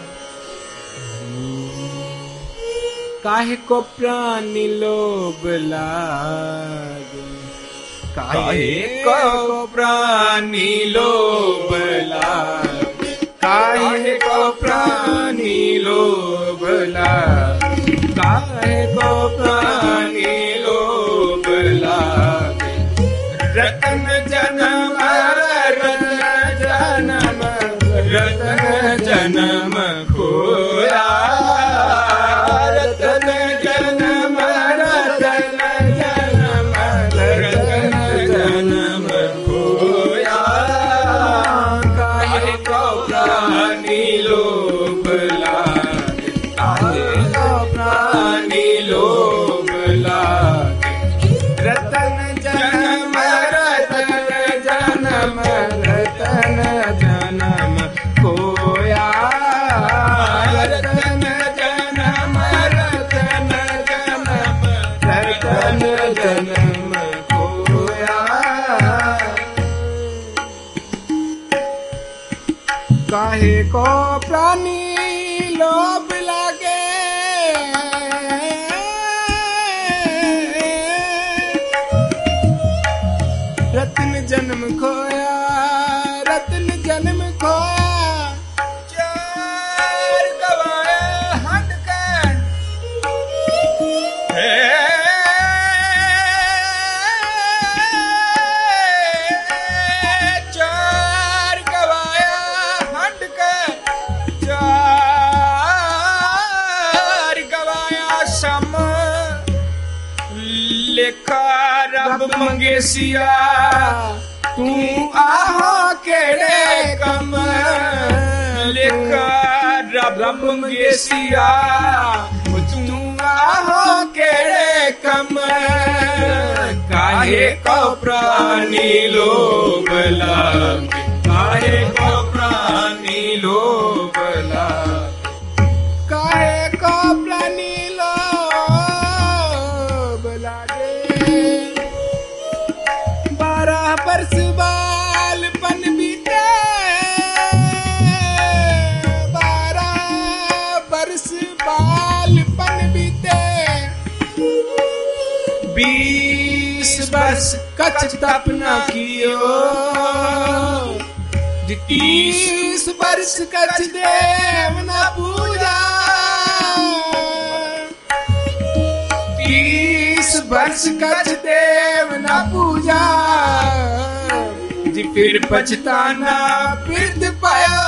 काहे को प्राणी लोभ लागे, काहे को प्राणी लोभ लागे। काहे को प्राणी लोभ लागे, काहे को प्राणी लोभ लागे। रतन जन्म रतन जन्म रतन जन्म खोया। रतन जन्म रतन जन्म रतन जन्म खोया। काहे को प्राणी लोभ लागे, काहे को प्राणी लोभ काहे को प्राणी लोभ लागे रत्न जन्म खोया रत्न जन्म खोया चार गवाए हट के चार गवाया हट के चार गवाया सम लेखा रब मंगेसिया तू आहो केड़े कम लेखा रब मंगेसिया तू आहो केड़े कम काहे को प्राणी लोभ लागे काहे को प्राणी लोभ लागे काहे को प्राणी लोभ लागे 12 वर्ष बालपन बीते 12 वर्ष बालपन बीते 20 वर्ष कछ तप न कियो 30 वर्ष कछ देव न पूजा 30 वर्ष कछ देव न पूजा जी फिर पछताना बिरद पायो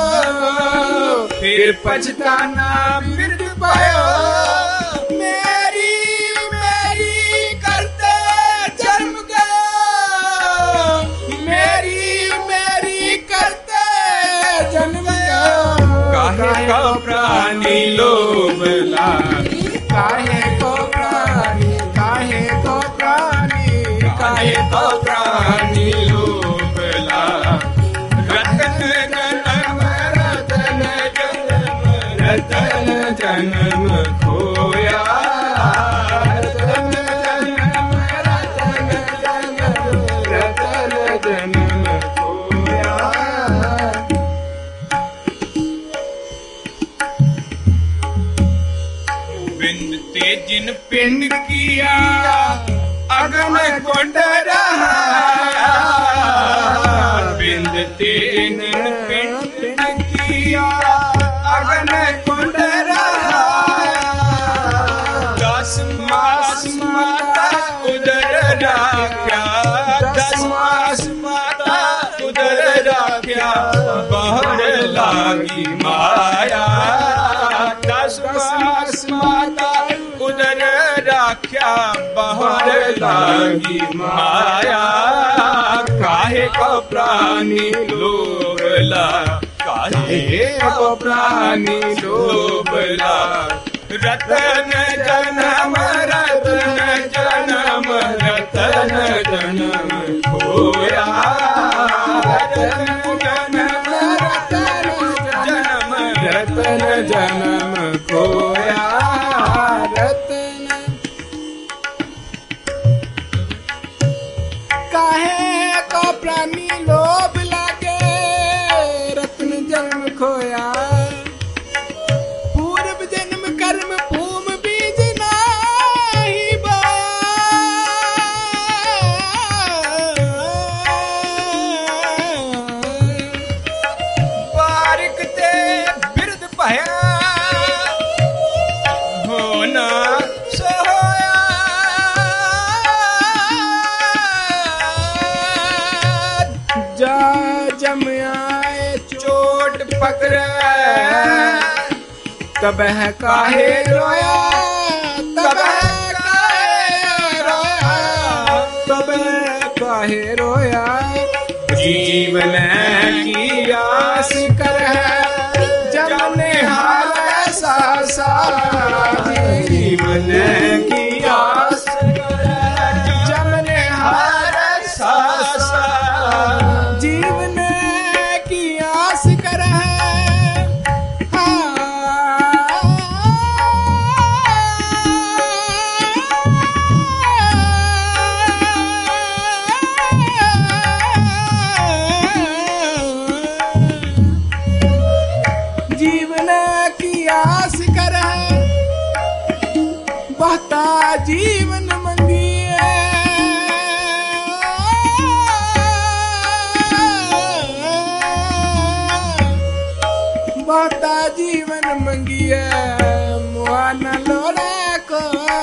फिर पछताना बिरद पायो मेरी मेरी करते जन्म गयो मेरी मेरी करते जन्म गयो काहे को प्राणी लोभ लागे काहे को प्राणी काहे को प्राणी काहे को प्राणी लोभ लागे रतन जन्म रतन जन्म रतन जन्म खोया रतन जन्म रतन जन्म रतन जन्म खोया बिंद ते जिन पिंड किया अगन कुंड रहा बिंद ते जिन पिंड किया अगन कुंड रहा 10 मास माता उदर राख्या 10 मास माता उदर राख्या बाहर लागी माया 10 मास माता उदर राख्या बाहर लागी माया काहे को प्राणी लोभ लागे काहे को प्राणी लोभ लागे रतन जन्म रतन जन्म रतन जन्म खोया रतन जन्म रतन जन्म रतन जन्म खोया रतन काहे को प्राणी लोभ लागे रत्न जन्म खोया पूर्व जन्म कर्म भूमि बीज नाही बारिक ते बिरद भया होना सोया जा जम आए चोट पकड़े तब है काहे रोया तब है काहे रोया तब है काहे रोया जीवन की आस कर जमने हाल सा जीवन की आस कर जमने हाल सा जीवन की आस कर ਬਹੁਤਾ ਜੀਵਨ ਮੰਗੀਏ ਬਹੁਤਾ ਜੀਵਨ ਮੰਗੀਏ ਮੁਆ न लोड़े को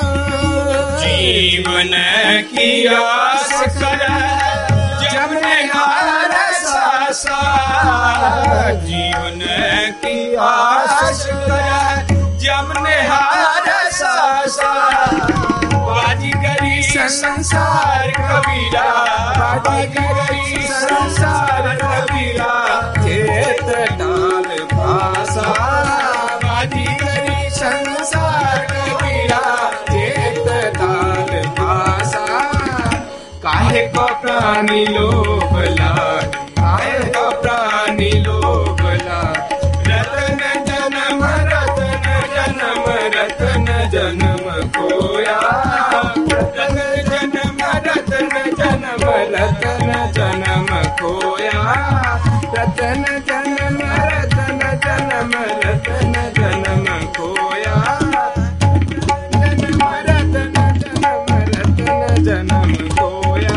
जीवन की आस करे जमने हार सासा जीवन की आस करे जमने हार सासा बाजीगरी संसार कबीरा बाजीगरी संसार कबीरा चेत डाल भाषा बाजीगरी संसार कबीरा चेत डाल भाषा काहे को प्राणी लोभला काहे को प्राणी लोभला रतन जन्म रतन जन्म खोया रतन जन्म रतन जन्म खोया रतन जन्म रतन जन्म रतन जन्म खोया जन्म रतन जन्म रतन जन्म खोया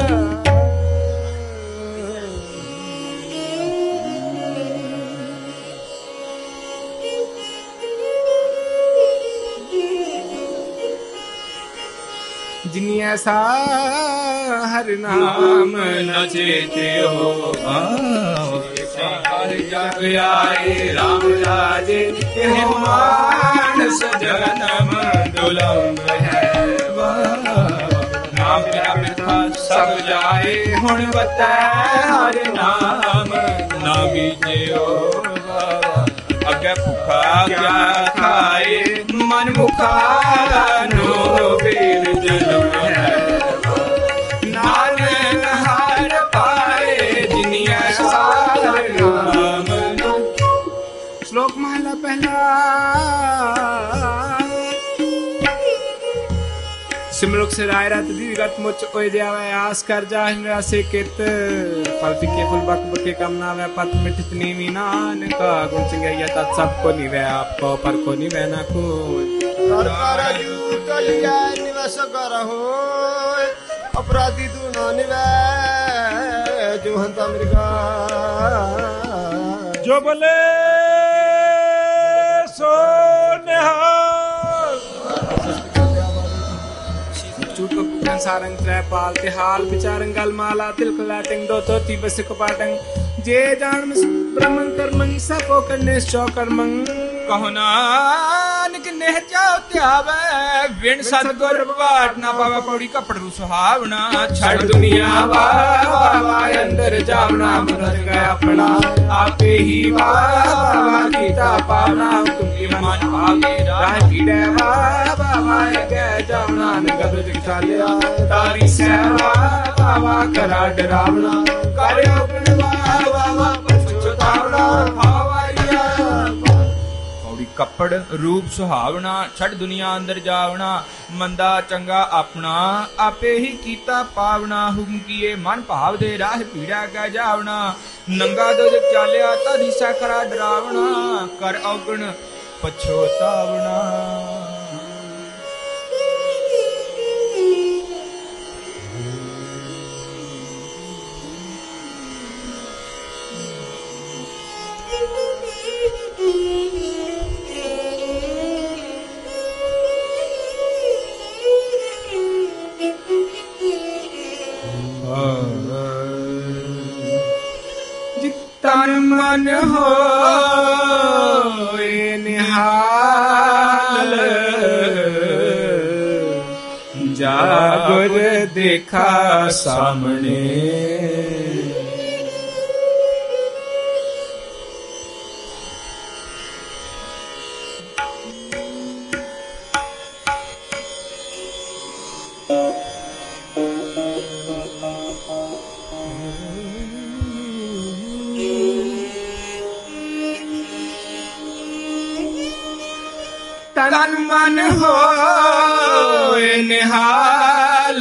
जिनी ऐसा हर नाम न चेते हो जग आए राम राजे मानस जन्म दुलंब है नाम मेरा मिठा सब जाए हुण बतै हर नाम ना बीजे अगे भुखा क्या खाए मन मुखा नो बेर जन्म है नानक हार पाए जिनिया सार नाम श्लोक महला पहला सिमरुख से राय रात दीर्घत मुच ओय जावे आस कर जा से कित फल फिके फुल बक बके कामना वे पत मिठत नीवी नान का गुण सिंगैया तत् सब को निवे आपको पर को निवे ना को कर जू कलिया निवास करहो अपराधी तू न निवे जो हंता मृगा जो बोले सो निहाल चूट कुकन सारंग त्रै पाल तिहाल विचारंग गल माला तिलक लाटिंग दो तोती बस कपाटंग जे जान ब्रह्मं कर्मं सको करने सो कर्मं कहो नानक नेह जाओ त्यावे विण सतगुर बाट ना पावे पौड़ी कपड़ू सुहावना छड़ दुनिया वावा अंदर जावना मदद गया अपना आपे ही वावा गीता पावना तुमकी मन भावे राह पीड़े वावा के जावना नगद जगसालिया तारी सेवा वावा करा डरावना करे उपन वावा पछतावना हवारिया कपड़ रूप सुहावना छड़ दुनिया अंदर जावना मंदा चंगा अपना आपे ही कीता पावना हुक्म किए मन भाव दे राह पीड़ा कै जावना नंगा दो जग चालिया तद हिस्सा खरा डरावना कर औगण पछोतावना तन मन हो निहाल जागर देखा सामने तन मन हो निहाल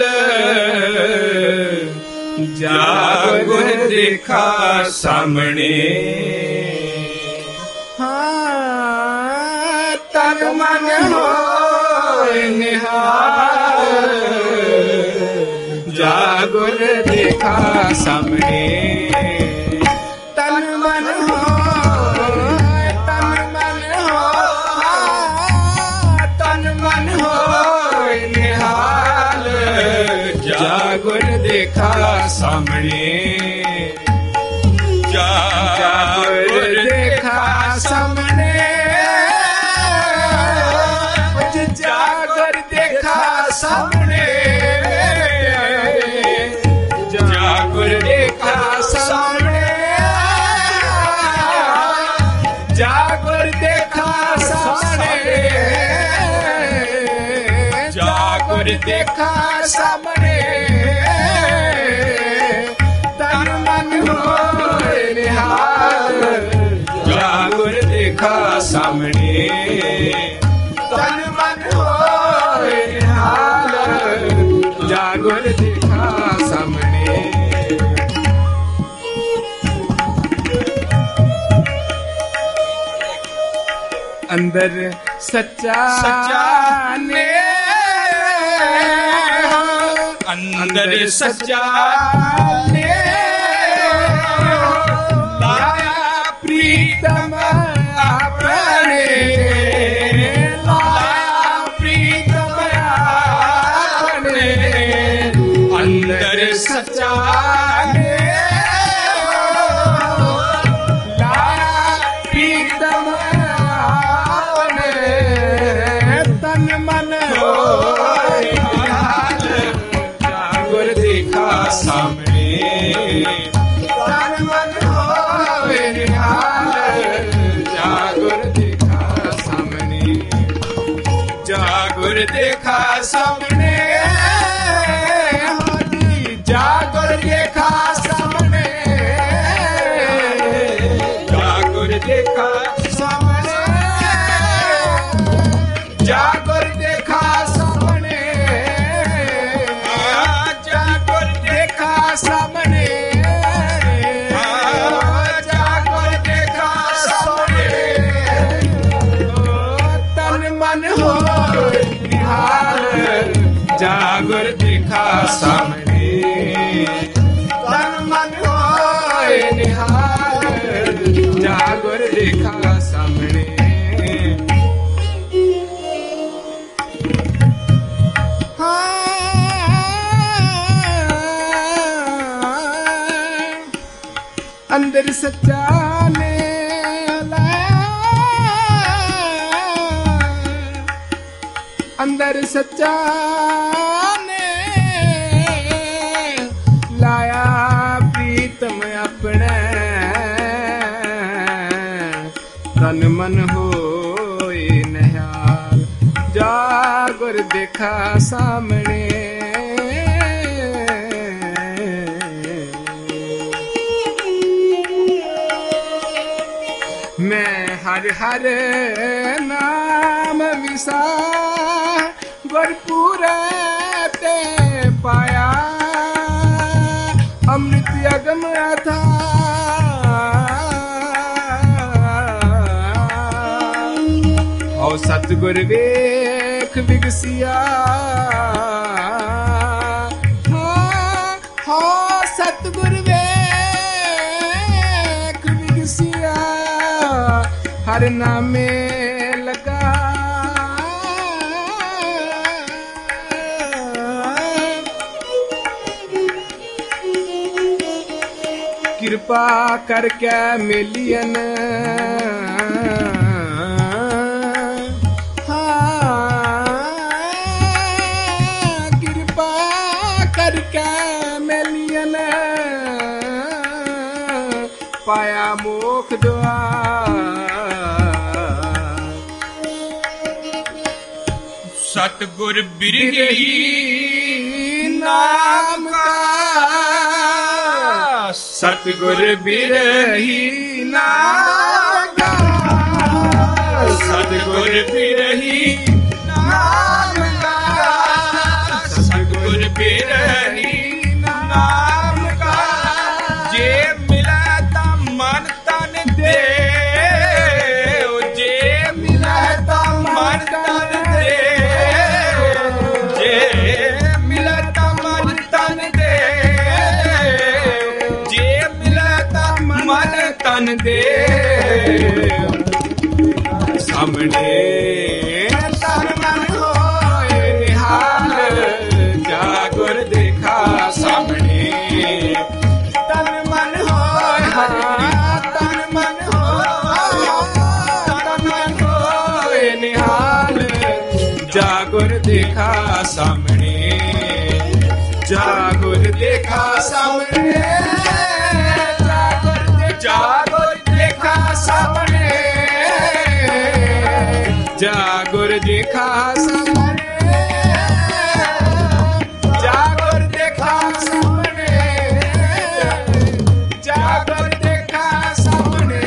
जागर देखा सामने हाँ तन मन हो होए निहाल जा गुर देखा सामने तन मन हो निहाल जा गुर देखा सामने जा गुर देखा सामने जा गुर देखा सामने जा गुर देखा सामने जा गुर देखा सामने जा गुर देखा सामने तन मन होए निहाल जा गुर देखा सामने तन मन होए निहाल जा गुर देखा सामने अंदर सच्चा ने अंदर सच्चा ने लाया प्रीतम अपने लाया प्रीतम अपने अंदर सच्चा ने लाया प्रीतम अपने तन मन सामने तन मन होए निहाल जा गुर देखा सामने जा गुर देखा सामने जा गुर देखा सामने जा गुर देखा सामने जा गुर देखा सामने सामने जा गुर देखा सामने तन मन होए निहाल जा गुर देखा सामने तन मन होए निहाल जा गुर देखा सामने अंदर सच्चा ने अंदर सच्चा ने लाया प्रीतम अपने तन मन होए निहाल जा गुर देखा सामने मैं हर हर नाम विसा गुरपुरे ते पाया अमृत अगम था औ सतगुर वेख विगसिया हो सतगुर वेख विगसिया हर नामे लगा कृपा करके मिलियन कृपा करके मिलियन पाया मोख द्वार सतगुर बिरही नाम का सतगुर बिरही नाम का सतगुर बिरही नाम का सतगुर बिरही नाम का जे मिला ता मन तन दे जे मिला ता मन तन दे ਦੇ ਸਾਹਮਣੇ ਤਨ ਮਨ ਹੋਏ ਨਿਹਾਲ ਜਾ ਗੁਰ ਦੇਖਾ ਸਾਹਮਣੇ ਤਨ ਮਨ ਹੋਏ ਤਨ ਮਨ ਹੋਏ ਨਿਹਾਲ ਜਾ ਗੁਰ ਦੇਖਾ ਸਾਹਮਣੇ ਜਾ ਗੁਰ ਦੇਖਾ ਸਾਹਮਣੇ ਜਾ ਗੁਰ ਦੇਖਾ ਸਾਹਮਣੇ ਜਾ ਗੁਰ ਦੇਖਾ ਸਾਹਮਣੇ ਜਾ ਗੁਰ ਦੇਖਾ ਸਾਹਮਣੇ ਜਾ ਗੁਰ ਦੇਖਾ ਸਾਹਮਣੇ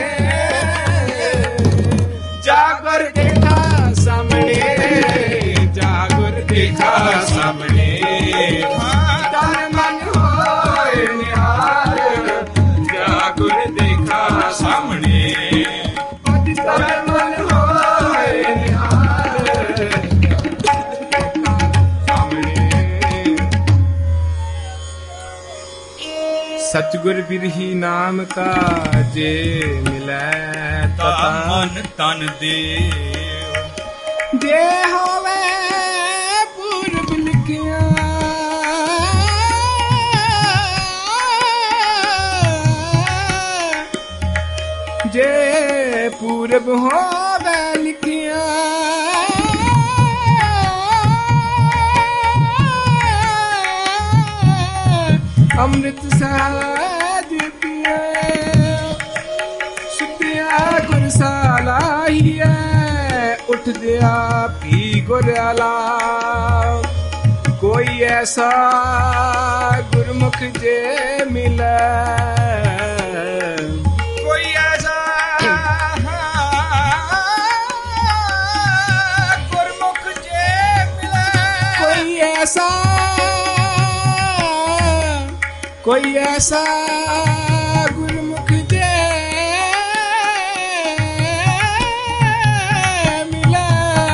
ਜਾ ਗੁਰ ਦੇਖਾ ਸਾਹਮਣੇ ਜਾ ਗੁਰ ਦੇਖਾ ਸਾਹਮਣੇ ਤਨ ਮਨ ਹੋਏ ਨਿਹਾਲ ਜਾ ਗੁਰ ਦੇਖਾ ਸਾਹਮਣੇ ਤਨ ਮਨ ਹੋਏ ਨਿਹਾਲ ਸਾਹਮਣੇ ਸਤਿਗੁਰ ਬਿਰਹੀ ਨਾਮ ਕਾ ਜੇ ਮਿਲੈ ਤਾ ਤਾ ਮਨ ਤਨ ਦੇ ਜੇ ਹੋਵੇ ਪੂਰਬ ਲਿਖਿਆ ਜੇ ਪੂਰਬ ਹੋਵੇ ਲਿਖਿਆ ਅੰਮ੍ਰਿਤ ਸਾਜ ਪੀਏ ਸੁਤਿਆ ਗੁਰ ਸਾਲਾਹੀਐ ਉੱਠਦਿਆ ਪੀ ਗੁਰ ਆਲਾ ਕੋਈ ਐਸਾ ਗੁਰਮੁਖ ਜੇ ਮਿਲੈ ਕੋਈ ਐਸਾ ਗੁਰਮੁਖ ਜੇ ਮਿਲੈ ਕੋਈ ਐਸਾ ਗੁਰਮੁਖ ਜੇ ਮਿਲੈ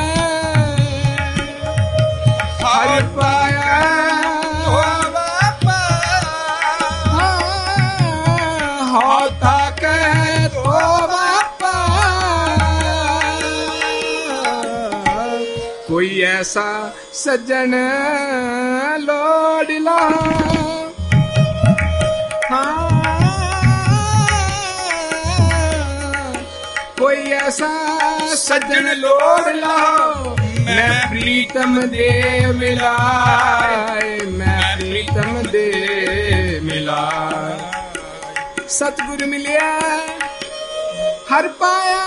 ਹਰਿ ਪਾਇਆ ਹੋਤਾ ਕਹਿ ਤੋ ਬਾਪਾ ਕੋਈ ਐਸਾ ਸੱਜਣ ਲੋੜਲਾ ਕੋਈ ਐਸਾ ਸੱਜਣ ਲੋੜ ਲਾਓ ਮੈਂ ਪ੍ਰੀਤਮ ਦੇ ਮਿਲਾਏ ਮੈਂ ਪ੍ਰੀਤਮ ਦੇ ਮਿਲਾਏ ਸਤਿਗੁਰ ਮਿਲਿਆ ਹਰ ਪਾਇਆ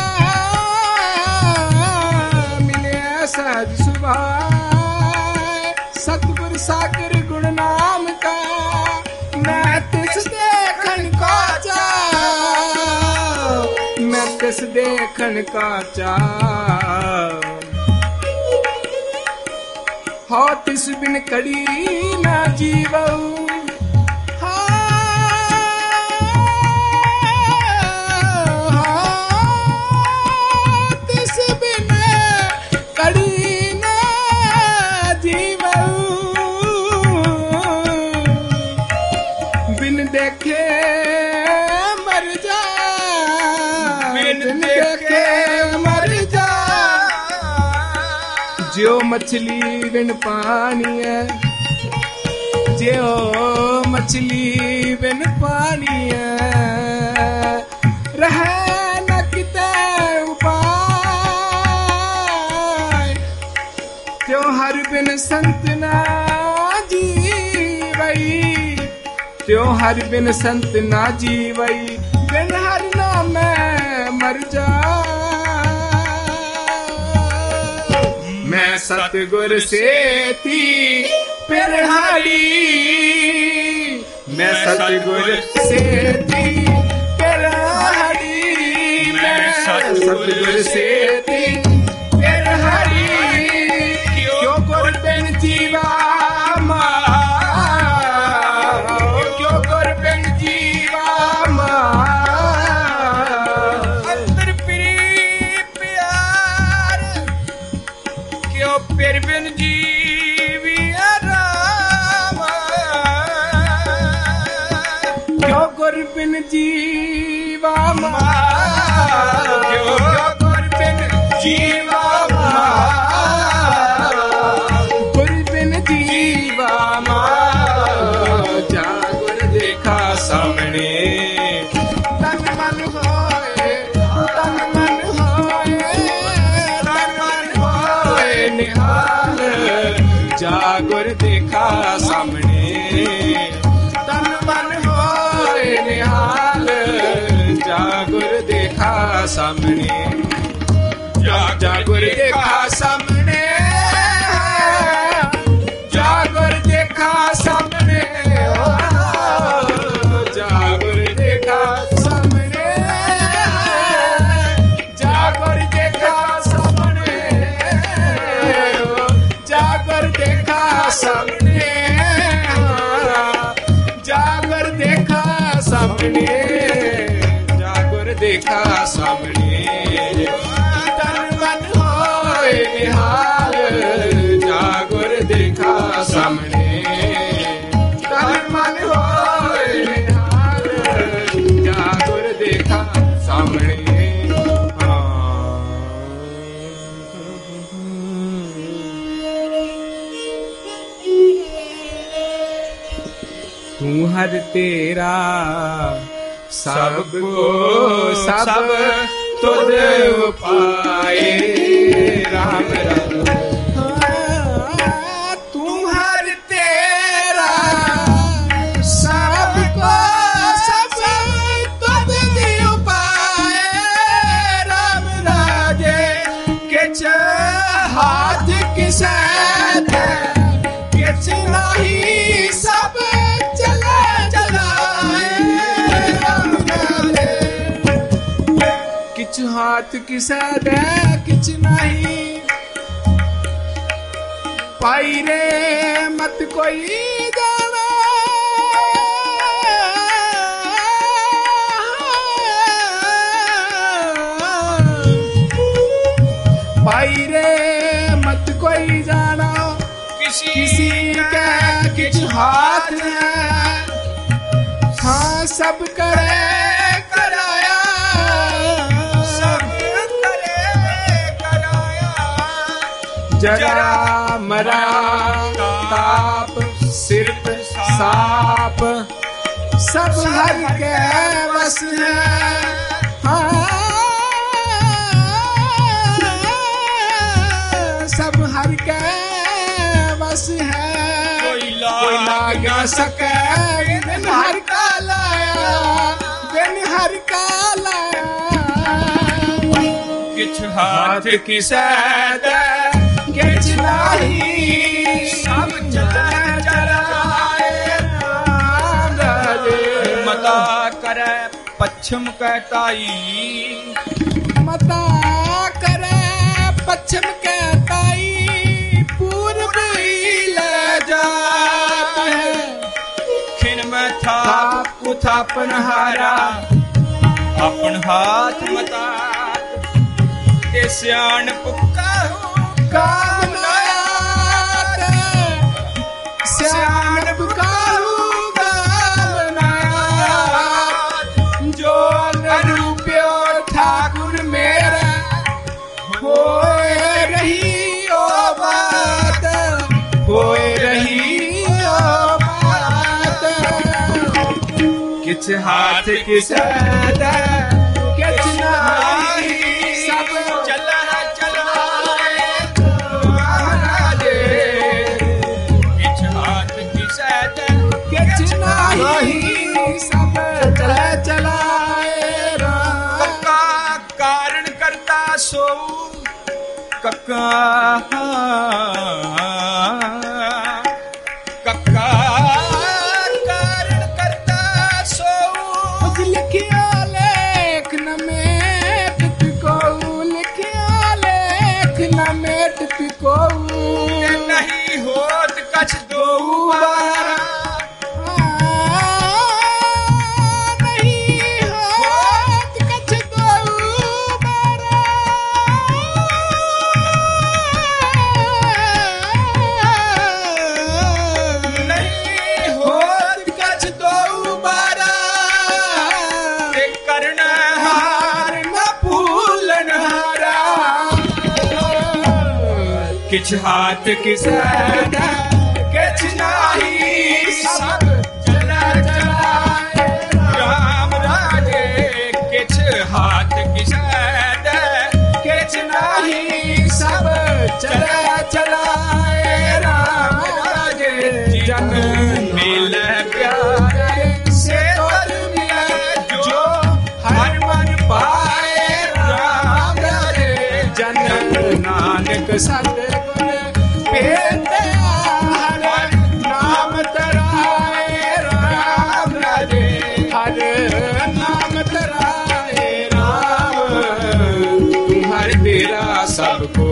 ਮਿਲਿਆ ਸਹਿਜ ਸੁਭਾਏ ਸਤਿਗੁਰ ਸਾਗਰ ਗੁਣ ਨਾਮ ਕਾ ਮੈਂ ਤਿਸ ਦੇਖਣ ਕਾ ਚਾਉ ਮੈਂ ਤਿਸ ਦੇਖਣ ਕਾ ਚਾਉ ਹੋ ਤਿਸ ਬਿਨ ਕੜੀ ਨਾ ਜੀਵਉ ਜਿਉ ਮਛਲੀ ਬਿਨ ਪਾਣੀ ਹੈ ਜਿਉ ਮਛਲੀ ਬਿਨ ਪਾਣੀ ਹੈ ਰਹਿ ਨ ਕਿਤੇ ਉਪਾਏ ਤਿਉ ਹਰ ਬਿਨ ਸੰਤ ਨਾ ਜੀਵਈ ਤਿਉ ਹਰ ਬਿਨ ਸੰਤ ਨਾ ਜੀਵਈ ਬਿਨ ਹਰ ਨਾਮੈ ਮਰ ਜਾ ਮੈਂ ਸਤਿਗੁਰ ਸੇਤੀ ਪਿਰਹਾੜੀ ਮੈਂ ਸਤਿਗੁਰ ਸੇਤੀ ਪਿਰਹਾੜੀ ਮੈਂ ਸਤਿਗੁਰ ਸੇਤੀ ਪਿਰਹਾੜੀ ਕਿਉ ਗੁਰ ਬਿਨ ਜੀਵਾ ਮਾ ਕਿਉ ਗੁਰ ਬਿਨ ਜੀਵਾ ਮਾ ਅੰਦਰ ਪ੍ਰੀ ਪਿਆਰ ਕਿਉ ਪਿਰ ਬਿਨ ਜੀਵੀ ਆਰਾਮ ਕਿਉ ਗੁਰ ਬਿਨ ਜੀਵ जीवा मार, क्यों गुर बिन जीवा मार, गुर बिन जीवा मार, जा गुर देखा सामने। तन मन होए, तन मन होए, तन मन होए निहाल, जा गुर देखा सामने। तन मन होए निहाल, जा गुर देखा सामने। जा गुर देखा सामने, जा गुर देखा सामने, जा गुर देखा सामने, जा गुर देखा सामने, जा गुर देखा सामने, जा गुर देखा सामने, जा गुर देखा सामने। तन मन होए निहाल, जा गुर देखा सामने। तन मन होए निहाल, जा गुर देखा सामने। तू हर तेरा सबको सब तुझ पाए, राम राम। तू हर तेरा सबको सब तुझ पाए, राम राजे किछ हाथ किसे दे, किछ नहीं सब चला चलाए, राम राजे किछ हाथ किसे दे, किछ नहीं पाई रे मत कोई जाना। पाई रे मत कोई जाना, किसी का किछ हाथ है, हाँ सब करे कराया, सब करे कराया। जरा मरा ताप सिर्फ साप, सब हर के बस है, हाँ सब हर के बस है। कोई लाग न सके बिन हर का लाया, बिन हर का लाया। किछ हाथ किसे दे, किछ नहीं सब चला चलाए, मता करे पश्चिम कहताई, मता करे पश्चिम कहताई, पूर्व ही ले जात है। खिन में था उथापन हारा, अपन हाथ मता के सियाण पुक्का काम नायात, सियान पुकारू काम नायात। जो अरूप्यो ठाकुर मेरा होए रही ओ बात, होए रही ओ बात। किछ हाथ किसे दे, किछ नहीं सब चला चलाए, महाराजे। किछ हाथ किसे दे, किछ नहीं सब चला चलाए, कक्का कारण करता सो कक्का, कक्का कारण करता सो। लिखिया लेख न मेट पिको, लिखिया लेख न मेट पिको। नहीं होत कछ दो बारा, नहीं होत कछ दो बारा। किछ हाथ किसै दै किछ नाही सब चलै चलाए राम राजे किछ हाथ किसै दै किछ नाही सब चलै चलाए राम राजे जन मिलै प्यारे से तर मिलै जो हर मन पाए राम राजे जन नानक सतगुर पेते हर नाम तराए राम राजे हर नाम तराए राम तू हर तेरा सबको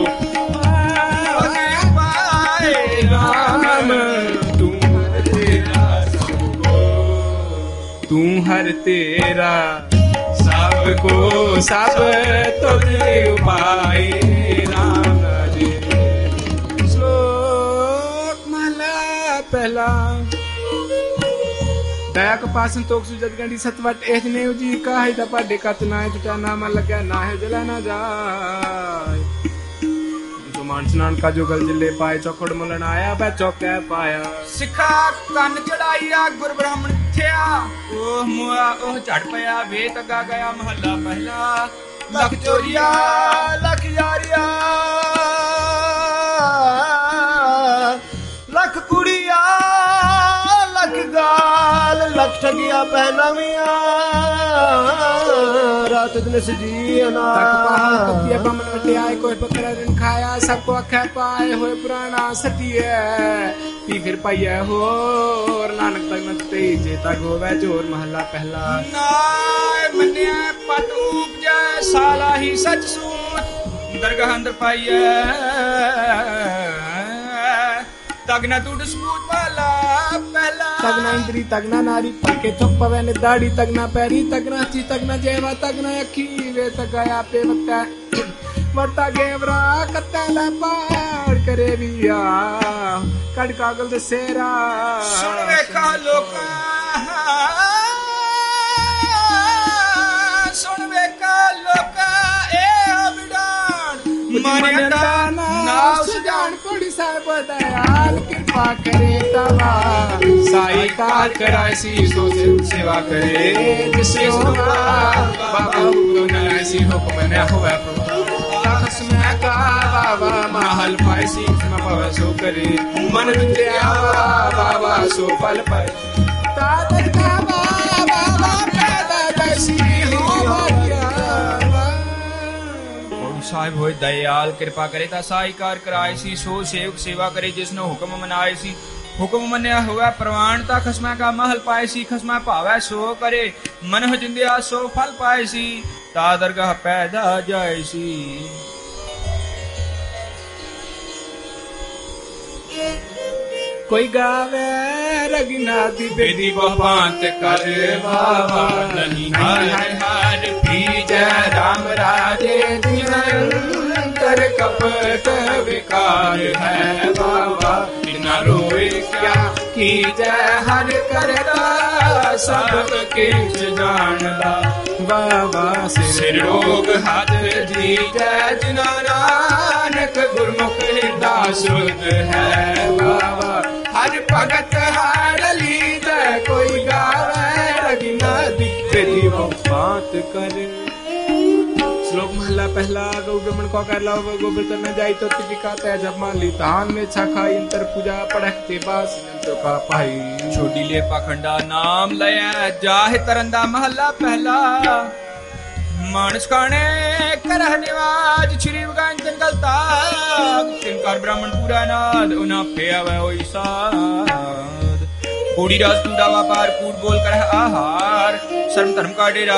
पाए राम तू हर तेरा सबको तू हर तेरा सबको सब तुझे उपाय राम राजे श्लोक महला पहला दया कपासन तोक सुजत गंडी सतवट एथ ने जी का है दा पाडे कत ना है जुटा नाम लगा ना है जला ना जाए तो मान स्नान का जो गल जिले पाए चौकड़ मुलन आया बै चौकै पाया सिखा कन चढ़ाइया गुर ब्राह्मण थिया ओह मुआ ओह झड़ पया वे तगा गया महला पहला लख चोरिया लख यारिया लख कुड़िया लख गाल लख ठगिया पहनाविया रात दिन सजी अनार बमन वटियाए कोई बकरा दिन खाया सबको अखे पाए होए पुराना सतिए पी फिर पाइए हो नानक तक नचते जेता गोवे जोर महला पहला नाय मन्या पत उपजा साला ही सच सूत दरगाह अंदर पाइए तगना तू डिस्पूट वाला पहला तगना इंद्री तगना नारी पके थुप पवे ने दाढ़ी तगना पैरी तगना थी तगना जेवा तगना अखी वे तगाया पे वक्ता वरता गेवरा कत्ता ला पार करे बिया कड़ कागल दे सेरा सुन वेखा लोका सुन वेखा लोका ए अबिडान माने नाव सुजान पड़ी साहब दयाल कृपा करे तवा साई कार करासी सो सेवा करे जिसे बाबा हुक्म न ऐसी हुक्म न होवे तखसमे का बाबा महल पाइसी न पवे सो करे मन विद्या बाबा सो फल पाए तादत का बाबा पैदा दसी हो साहिब होए दयाल कृपा करे ता साई कार कराए सी सो सेवक सेवा करे जिसने हुक्म मनाए सी हुक्म मन्या हुआ प्रवाण ता खसमा का महल पाए सी खसमा पावे सो करे मन हो जिंदिया सो फल पाए सी ता दरगाह पैदा जाए सी कोई गावे रघुनाथी बेदी बहांत कर बाबा नहीं हर हर भी जय राम राजे निरंतर कपट विकार है बाबा बिना रोए क्या की जय हर करता सब किछ जानला बाबा सिर रोग हाथ जी जय जिना नानक गुरमुख हृदय शुद्ध है बाबा हर भगत हर लीजय कोई गावे रगिना दिखे दीवो बात कर श्लोक महला पहला गौ ब्रह्मण को कर लाओ गोबर करना जाई तो तिका तय जब मान ली तान में छखा इंतर पूजा पढ़ते बास तो का पाई छोटी ले पाखंडा नाम लया जाहे तरंदा महला पहला मानस खाने करह निवाज श्री भगवान जंगल ताग तिनकार ब्राह्मण पूरा नाद उना पे आवे ओई साध कोड़ी राज कूड़ा व्यापार कूट बोल कर आहार शर्म धर्म का डेरा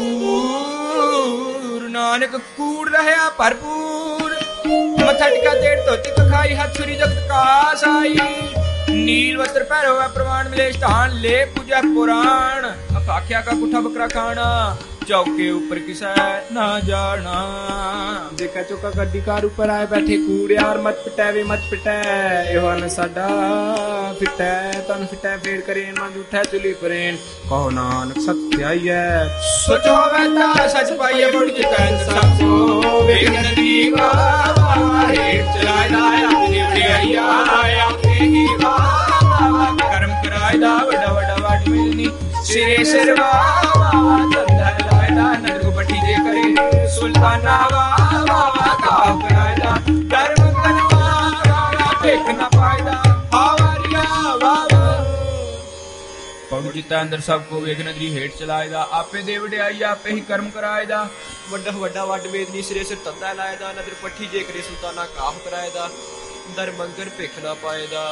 दूर नानक कूड़ रहे भरपूर मथा टिका देर तो तिक खाई हाथ छुरी जगत कास आई नील वस्त्र पहरो है प्रमाण मिले स्थान ले पूजा पुराण आख्या का कुठा बकरा खाना चौके ऊपर किसे ना जाना। देखा चौका गड्डी कार ऊपर आए बैठे कूड़ियार मत पिटै वे मत पिटै एवन साडा फिटै तन फिटै फेर करेन मन उठै चुली परेन कहो नानक सत्य आइए सच होवे ता सच पाइए मुड़ जितै सबको वेग नदी बाबा हेठ चलाए दा अपनी वडियाइया अपने ही बाबा कर्म कराए दा वड्डा वड्डा वाट मिलनी सिरे सिर बाबा धंधा लाए दा नगर को पट्टी जे करे सुल्ताना बाबा काव कराए दा कर्म करवा देखना फायदा हावरिया बाबा पग जिता अंदर सबको वेग नगरी हेठ चलाए दा आपे दे वडियाई आपे ही कर्म कराए दा वड्डा वड्डा वड वेदनी सिरे सिर तंदा लाए दा नदर पट्ठी जे करे सुल्ताना काफ कराए दा दर मंगर भिख ना पाए दा।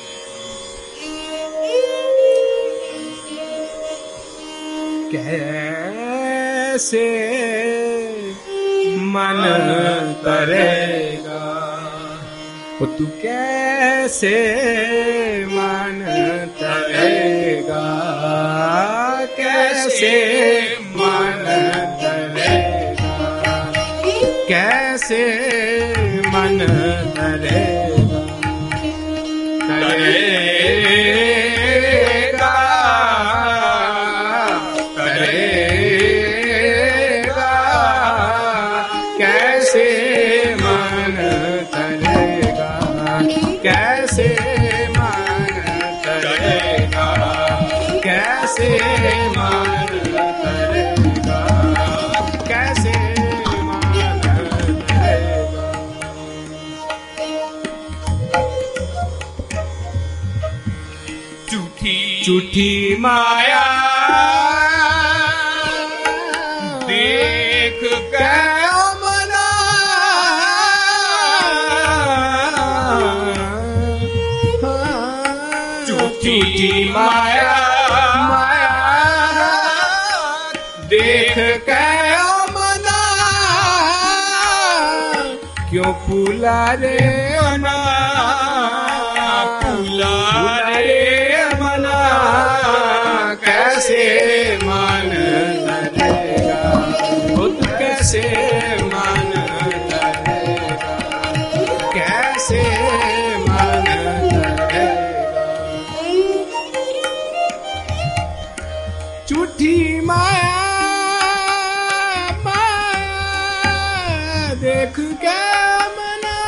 कैसे मन तरेगा ओ तू कैसे मन तरेगा कैसे मन तरेगा कैसे मन तरेगा तरेगा कैसे मन तरेगा कैसे मन तरेगा कैसे मन तरेगा कैसे मन तरेगा। झूठी माया देख के मना झूठी माया माया देख के मना क्यों फूला रे मना फूला रे मना कैसे मन तरेगा खुद कैसे मन तरेगा कैसे मन तरेगा। झूठी माया माया देख के मना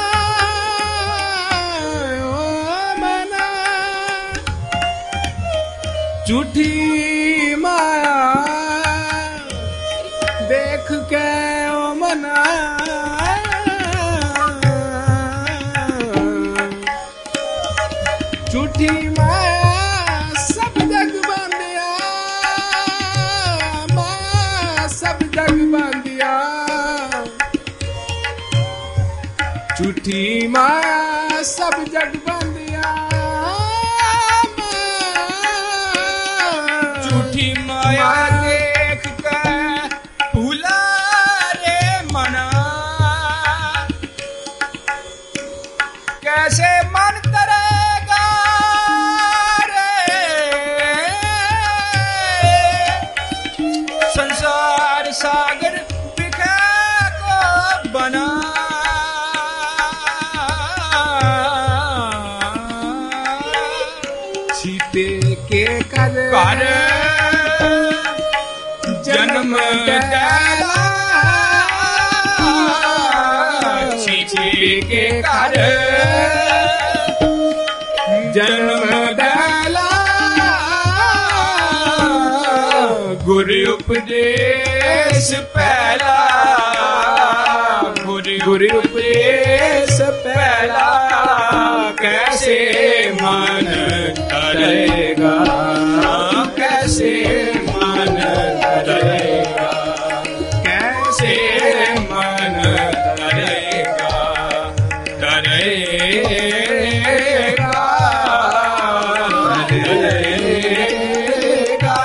ओ मना झूठी माया देख के ओ मना झूठी माया सब जग बांधिया माया सब जग बांधिया झूठी माया सब जग बांधिया झूठी माया देख के भूला रे मना कैसे मन तरेगा रे संसार सागर बिखे को बना सीते के कर जन्म डाला सीते के कर जन्म डाला गुरु उपदेश पहला गुरु उपदेश पहला कैसे मन तरेगा कैसे मन तरेगा कैसे मन तरेगा तरेगा तरेगा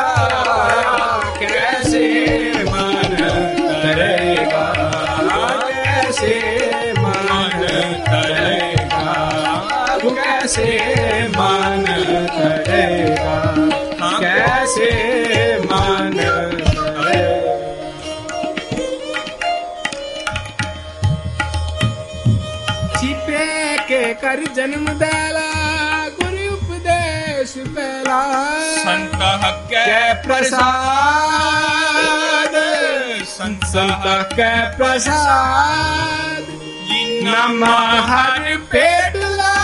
कैसे मन तरेगा कैसे मन तरेगा कैसे मन तरेगा कैसे मन तरेगा। जन्म दैला गुरु उपदेश पहला संत के प्रसाद संत के प्रसाद नमः हर पेटला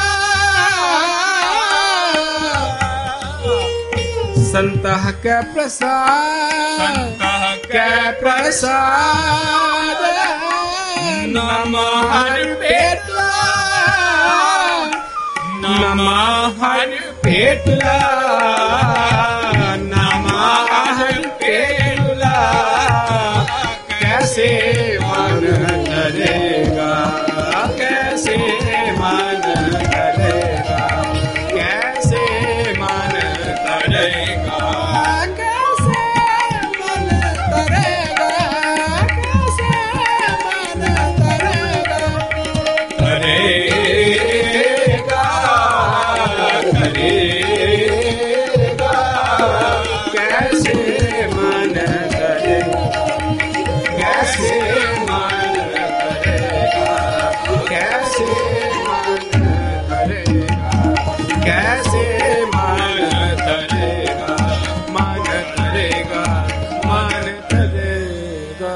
संत के प्रसाद के प्रसाद नमः हर पेटला नमः हर पेटला नमः हर पेटला कैसे मन करेगा कैसे मन करेगा कैसे मन करेगा कैसे मन करेगा कैसे मन करेगा करेगा करेगा कैसे मन करेगा कैसे मन करेगा कैसे मन करेगा कैसे मन करेगा मन करेगा मन करेगा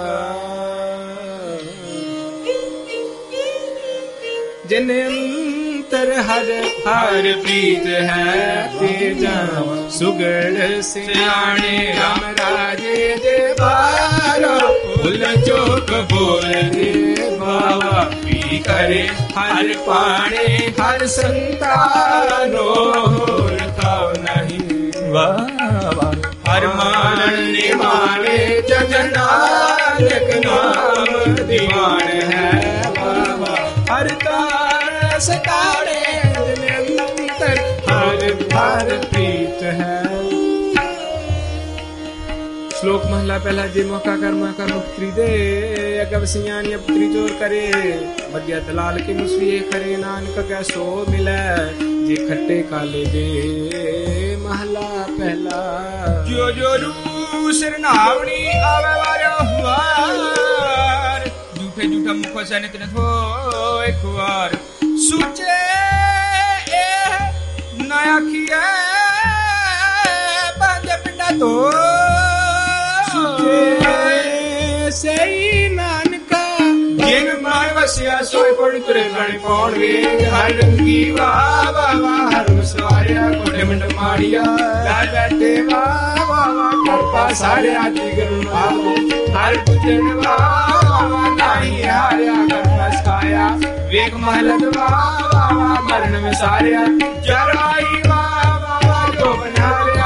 जिन अंतर हर हर प्रीत है तेजा सुगढ़ सियाणे राम राजे दे बारो फुल चोक बोल दे बाबा पी करे हर पाने हर संतानो था नहीं बाबा हर मानने माने जग नानक नाम दीवान है बाबा हर तार सताड़े अंतर हर हर प्रीत है। श्लोक महला पहला जे मौका कर्मा कर मुक्ति दे अगव सियानी पुत्री जोर करे बगिया दलाल के मुसरिए करे नानक कै सो मिले जे खट्टे काले दे महला पहला जो जो रू सिरनावणी आवे वारो वार झूठे झूठा मुख से नित न थो एक बार सुचे नया किया बंद पिंडा तो सही नानका जिन मान वसिया सोई पड़ तुरे गण पौड़ वे हर रंगी वाह वाह वाह हर सवारिया कोठे मंड माड़िया लाल बैठे वाह वाह वाह करपा सारे आती गरुण बाबू हर पूजन वाह वाह वाह नाही हारिया करपा सकाया वेग महलत वाह वाह वाह मरण में सारे जराई वाह वाह वाह जो बना रिया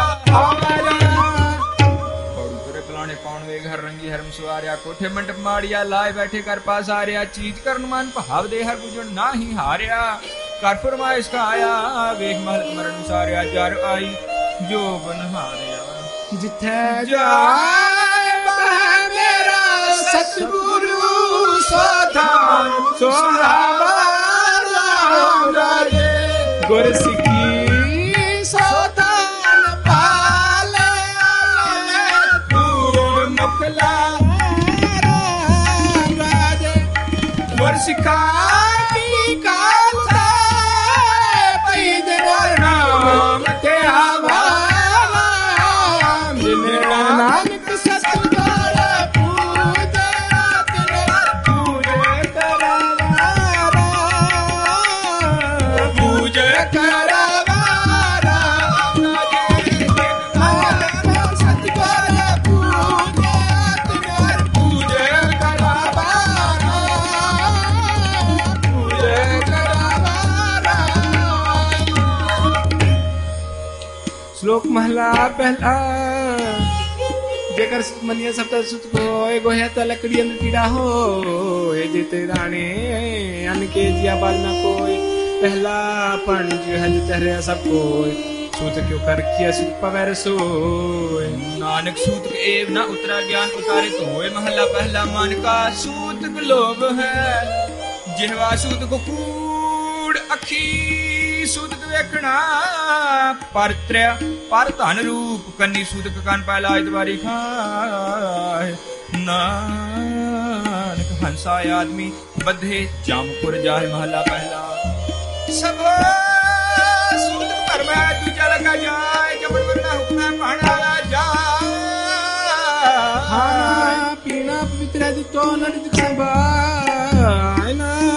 घर रंगी हरम सुवारिया कोठे मंडप माड़िया लाए बैठे कर पास आरिया चीज करन मान भाव दे हर बुझन ना ही हारिया कर फरमाइश का आया वेख महल मरण सारिया जार आई जो बन हारिया जिथे जाए मेरा सतगुरु सोधान सोहावा राजे गुर सिखी सोधान पाले दूर मुखला राजे गुर सिखा की कालसा पैद नाम ते आवा नानक सतगुर पूजे पूजे करवारा सतगुर पूजे करवारा पूजे करवारा। श्लोक महला पहला जेकर मनिया सप्ता सुत को गोया त लकड़ी अंदर पीड़ा हो जेते राणे अन के जिया बाल ना कोई पहला पंज हज तहरे सब कोई सूत क्यों कर किया सुत पवर सो नानक सूत एव न उतरा ज्ञान उतारे तो होए महला पहला मान का सूत लोभ है जिहवा सूत को कूड़ अखी सूत वेखना पर त्रय पर धन रूप कन्नी सूत कान पहला इतवारी खाए नानक हंसा आदमी बधे जामपुर जाए महला पहला सब सूत धर्म दूजा लगा जाए जबन वरना हुक्म पढ़ा जाए खाना पीना पवित्र तो नरक संभाय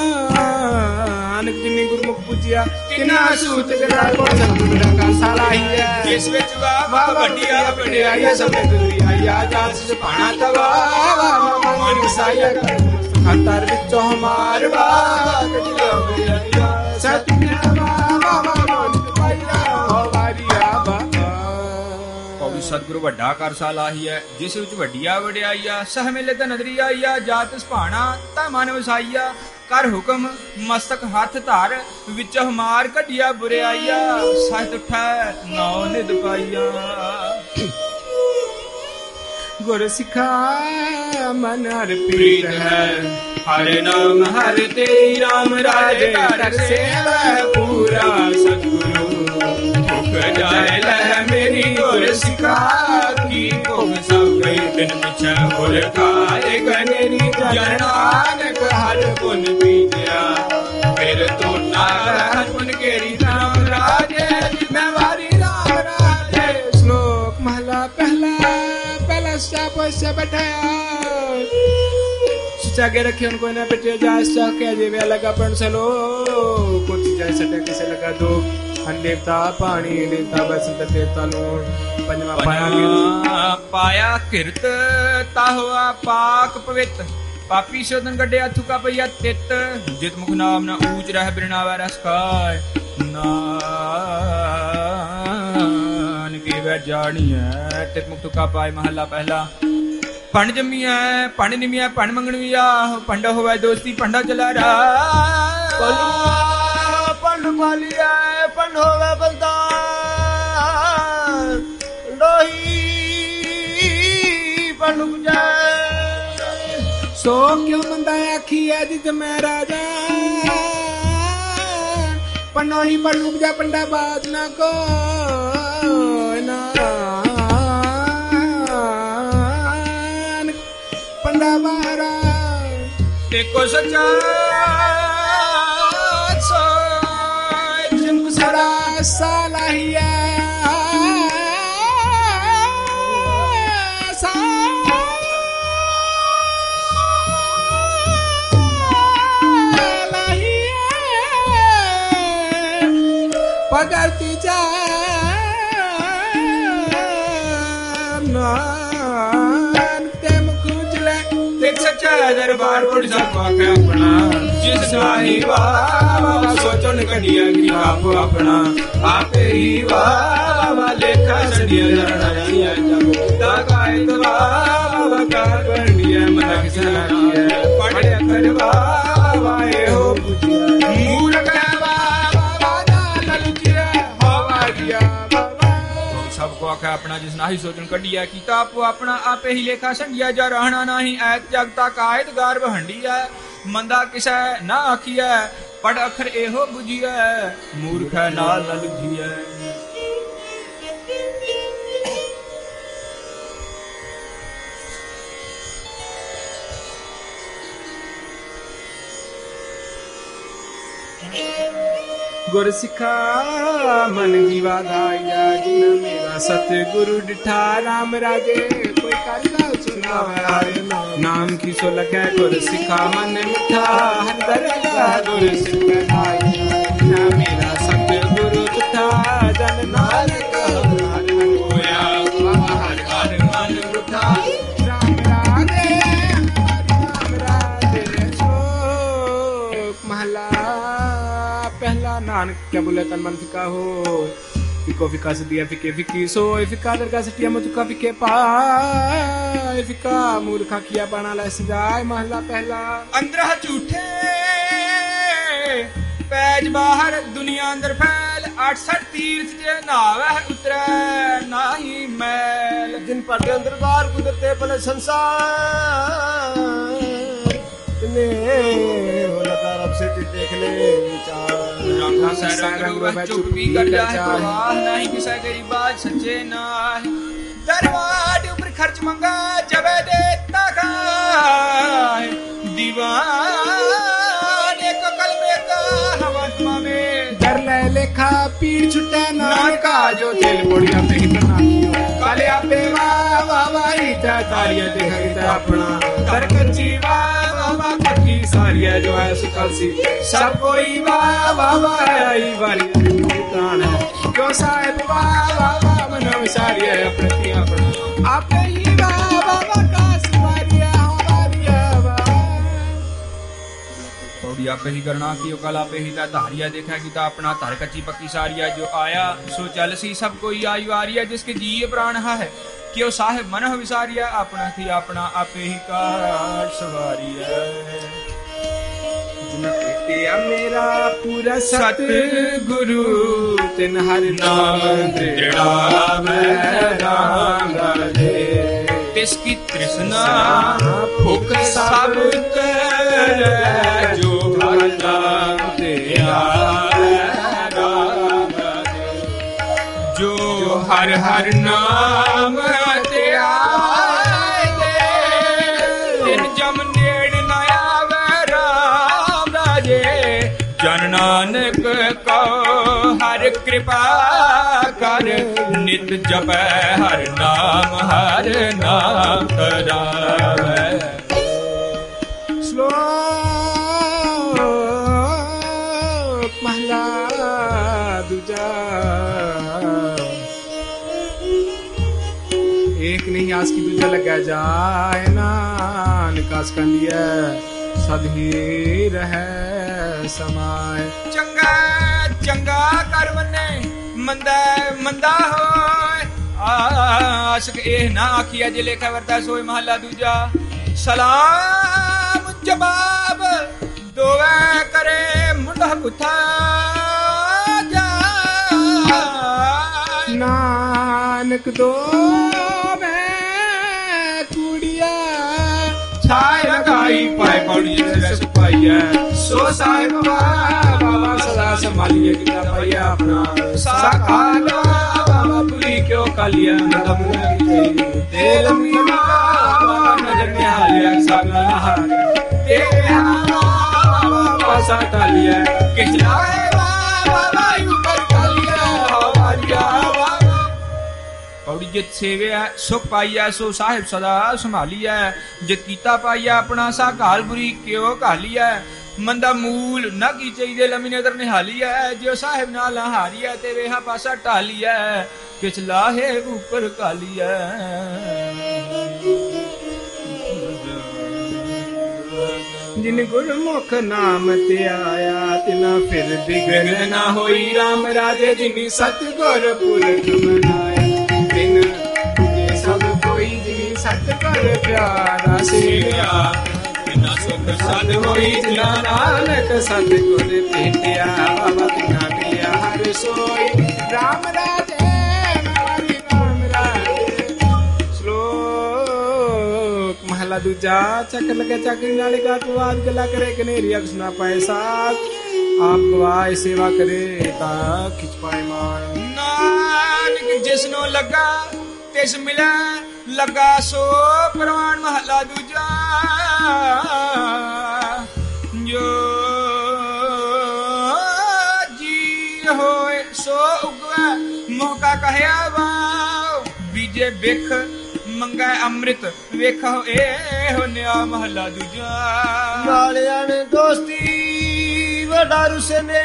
नानक जिन्नी गुरमुख पूजिया किन्ना सूत गदा को संबंध का साला ही है जिस विच वा वड्डिया वड्डिया सब गुरी आया जात से पाना तवा मन साया अंतर विचो हमार वा कटिया वड्डिया सत्य सतगुरु ਵੱਡਾ ਕਰ ਸਾਲਾਹੀ ਹੈ ਜਿਸ ਵਿੱਚ ਵੱਡੀਆ ਵਡਿਆਈਆ ਸਹ ਮਿਲੇ ਤਾਂ ਨਦਰੀ ਆਈਆ ਜਾਤ ਸੁਭਾਣਾ ਤਾ ਮਨ ਵਸਾਈਆ ਕਰ ਹੁਕਮ ਮਸਤਕ ਹੱਥ ਧਰ ਵਿੱਚ ਹਮਾਰ ਕੱਢਿਆ ਬੁਰਿਆਈਆ ਸਹਿਤ ਉਠੈ ਨੌ ਨਿਦ ਪਾਈਆ ਗੁਰ ਸਿਖਾ ਮਨ ਹਰ ਪ੍ਰੀਤ ਹੈ ਹਰਿ ਨਾਮ ਹਰਿ ਤੇਰੀ ਰਾਮ ਰਾਜੇ ਕਰ ਸੇਵੈ ਪੂਰਾ ਸਤਿਗੁਰੂ जाए लह मेरी गुर सिखा की भोग सब गई दिन पिछे गुर खाए गनेरी जन नानक हर पुन पीजिया फिर तो नार पुन केरी राम राजे मैं वारी राम राजे श्लोक महला पहला स्टाप से बैठाया आगे रखे उनको ना बेटे जा कह देवे लगा पण चलो कुछ जैसे किसे लगा दो देवता पानी देवता बसंत देवता लूण पंजवा पाया किरत ताहुआ पाक पवित पापी शोधन गड्ढे थुका पया तित जित मुख नाम न ऊंच रह बिरनावा रस खाय नानक वे जानिए तित मुख थुका पाए महला पहला पंड जमिया पंड निमिया पंड मंगणविया पंड होवे दोस्ती पंडा चला रहा पंड पालिया पंड होवे बंदा लोही पंड बुझाए सो क्यों बंदा आखी है जित मैं राजा पंडोही पंड बुझा पंडा बात ना को ना बारा एको सच्चा जिनको सड़ा सालाहिया पकड़ती जा सच्चा दरबार उड़ सको अपना जिस नाही वाह सोचो न कडिया की आप अपना आपे ही वाह लेखा सडिया जड़िया जब तकाए तो वाह कार बंडिया मन किसना है पढ़े कर वाह हो बुझिया मूर्ख वाह ललचिया हवा दिया सबको आखा अपना जिस नाही सोचन कडिया कीता आपो अपना आपे ही लेखा संडिया जा रहना नाही ऐत जगता कायद गार बहंडिया मंदा किसै ना आखिया पढ़ अखर एहो बुझिया मूर्ख नाल न लुझिया गुर सिखा मन जीवा धाया जिन मेरा सतगुरु डिठा राम राजे कोई करता सुनावे नाम की सो लगे गुर सिखा मन मिठा हर दरगाह गुर सिखा धाया जिन मेरा सतगुरु डिठा जन नानक हर होया हर हर मन मिठा राम राजे शोक महला पहला नानक क्या बोले तन मन फिका हो फिको फिका से दिया फिके फिकी सो फिका दरगाह से टिया मुझका फिके पाए फिका मूर्खा किया बना ला सजाए महला पहला अंदर झूठे पैज बाहर दुनिया अंदर फैल 68 तीर्थ जे नावे उतरे नाही मैल जिन पर के अंदर बाहर गुजरते पले संसार ने लगातार अब से देख ले विचार रंगा रंग वह चुप भी कर जाए प्रवाह नहीं किसा गई बात सच्चे नाही दरबार ऊपर खर्च मंगा जब देता खाए दीवाने को कलमे का हवा में छुटे नानका जो तेल पोड़िया पे ही करना काले आपे वाह वाह वाही तारिया देखा अपना तरकची वाह वाह वाह पक्की सारिया जो है सुकलसी सब कोई वाह वाह वाह आई बारी प्राण है क्यों साहेब वाह वाह वाह मन सारिया प्रति अपना आपे ही वाह वाह वाह का सुवारिया हमारिया वाह पौड़िया पे ही करना की कला पे ही धारिया देखा कि अपना धर कच्ची पक्की सारिया जो आया सो चल सी सब कोई आयु आरिया जिसके जी प्राण है क्यों साहेब मन विसारिया अपना थी अपना आपे ही कार सवारिया मेरा पूरा सत गुरु तिन हर नाम दृढ़ावे राम राजे तिसकी तृष्णा भूख सब कर जो हर नाम तेरा जो हर हर नाम तेरा तिन जम नेड़ न आवे राम राजे जन नानक को हर कृपा कर नित जप हर नाम करावे श्लोक महला दूजा एक नहीं आस की दूजा लगा जाए नानकास का लिया सभी रहे समाय चंगा चंगा कर बने मंदा मंदा हो आशिक एह ना आखिया जे लेखा वरता सोए महला दूजा सलाम जवाब दोवे करे मुंडा बुथा जा नानक दो कुड़िया छाय लगाई पाए पौड़ी से सुपाइया सो साहिब बाबा सदा संभालिए कितना पाइया अपना साखाला बाबा पूरी क्यों कालिया नदम तेल मीना नजर में हालिया सागला तेरा बाबा सा टालिया किचला बाबा ऊपर कालिया हवारिया पौड़ी जित सेविया सुख पाइया सो साहिब सदा संभालिया जित कीता पाइया अपना सा घाल बुरी क्यों घालिया मंदा मूल न की चाहिए लमी नजर निहालिया जो साहिब नाला हारिया ते वेहा पासा टालिया पिछला है ऊपर कालिया जिन गुरमुख नाम ते आया तिना फिर बिगड़ ना होई राम राजे जिनी सतगुर पुरख मनाया तिन सब कोई जिनी सतगुर प्यारा सेविया तिना सुख सद होई जिना नानक सतगुर भेटिया बाबा तिना प्रिया हर सोई राम राजे हमारी राम राजे श्लोक महला दूजा चक लगे चक्री नाली का तू आज गला करे कनेरी अक्षना पाए साथ आप गवाए सेवा करे ता खिंच पाए मान नानक जिसनो लगा तिस मिला लगा सो प्रमाण महला दूजा जो जी होए सो उगवा मौका कहया वाओ बीजे बिख मंगा अमृत वेखो ए हो नया महला दूजा नालियां ने दोस्ती वडारू से ने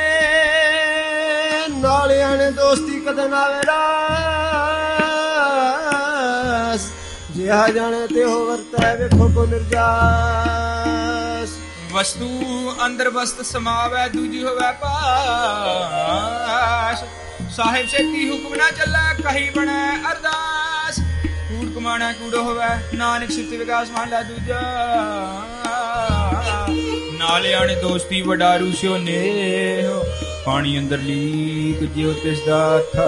नालियां ने दोस्ती कदे ना रास जिहा जाने ते हो वर्ता है वेखो को निर्जास वस्तु अंदर वस्त समावे दूजी होवे पास साहिब से ती हुक्म ना चला कहीं बने अरदास कूड़ कमाना कूड़ो होवे नानक सिद्ध विकास महला दूजा नाले आने दोस्ती वडारू स्यो ने हो पानी अंदर लीक जियो तिसदा था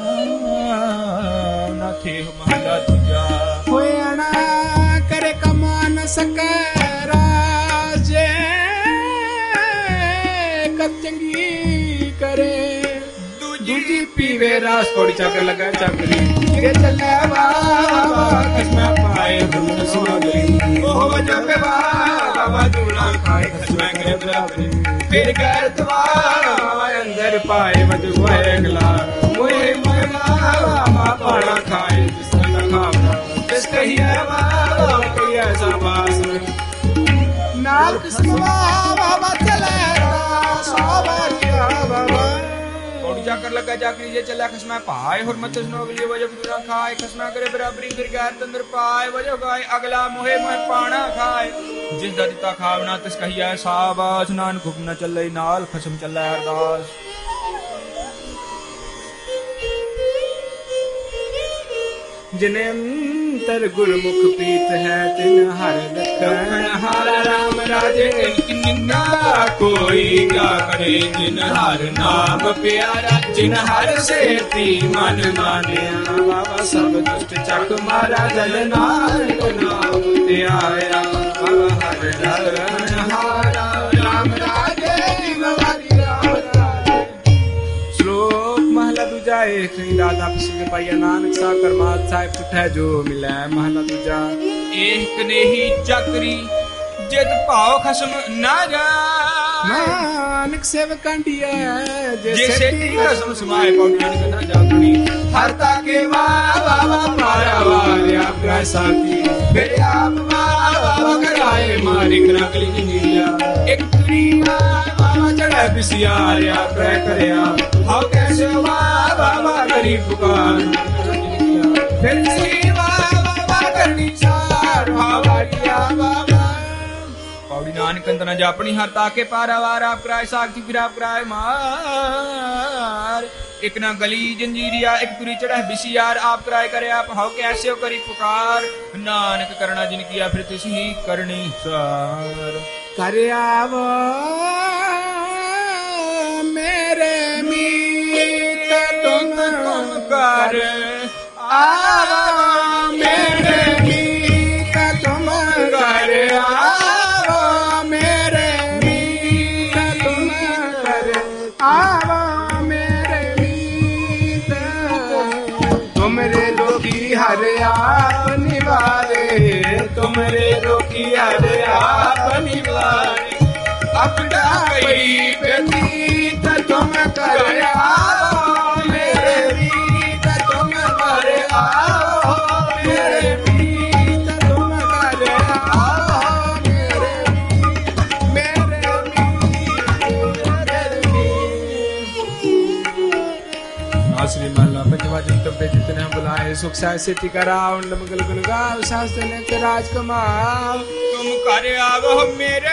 ना थे हो महला दूजा होए ना करे कमा न सके राजे कब चंगी करे दूजी पी वे रास कोड़ी चक्र लगा चक्री ये चले बाबा कसम पाए धुन सुनगरी ओ वजह पे बाबा दूना खाए कसम करे बराबरी फिर कर बाबा अंदर पाए वजह वो अगला मोए बाबा पाना खाए जिसने खाना किस कहिए बाबा कहिए ऐसा बास नाल कसम बाबा चले जाकर लगा जाकरी जे चला खसमा पाए हुरमत सुनोगली वजह दूना खाए खसमा करे बराबरी फिर गैर तंदर पाए वजह गाय अगला मोहे मोहे पाना खाए जिस दा दिता खावना तिस कहिया साबास नानक हुक्म न चले नाल खसम चले अरदास जिने अंतर गुरमुख पीत है तिन हर लखन हर राम राजे निंदा कोई क्या करे जिन हर नाम प्यारा जिन हर सेती मन मानिया बाबा सब दुष्ट चक मारा जल नानक नाम ते आया बाबा हर लखन हर राम राजे महला दूजा एक दादा पिछले पाइया नानक सा करमात साहिब पुठै जो मिलै महला दूजा एक ने ही चक्री जित भाव खसम ना जा नानक सेवक कंडिया जैसे खसम समाए पौड़ी नानक ना जागनी हर ताके बाबा मारा वारिया ग्रह साथी मेरे आप बाबा कराए मारी करकली जिंदगिया एक दुनिया बाबा चढ़ा बिसियारिया ग्रह करया हाउ कैसे बाबा करी पुकार फिर से बाबा करनी सार बाबा बाबा पौड़ी नानक अंतना जापनी हर ताके पारावार आप कराए साखी फिर आप कराए मार एक ना गली जंजीरिया एक तुरी चढ़ा बिसियार आप कराए करे आप हाउ कैसे करी पुकार नानक करना जिन किया फिर तुसी ही करनी सार करे आवो मेरे मीत तुम कर आवो मेरे मीत तुम कर आवो मेरे मीत तुम कर आवो मेरे मीत तुमरे रोकी हर आप निवारे तुमरे रोकी हर आप निवारे अपना कई व्यतीत तुम कर आओ मेरे मीत तुम कर आओ मेरे मीत तुम कर आओ मेरे श्री महला पंचवा जन पे जितने हम बुलाए सुख साय से टिकराओ मंगल गुण गाओ शास्त्र ने राज कमाओ तुम कर आओ मेरे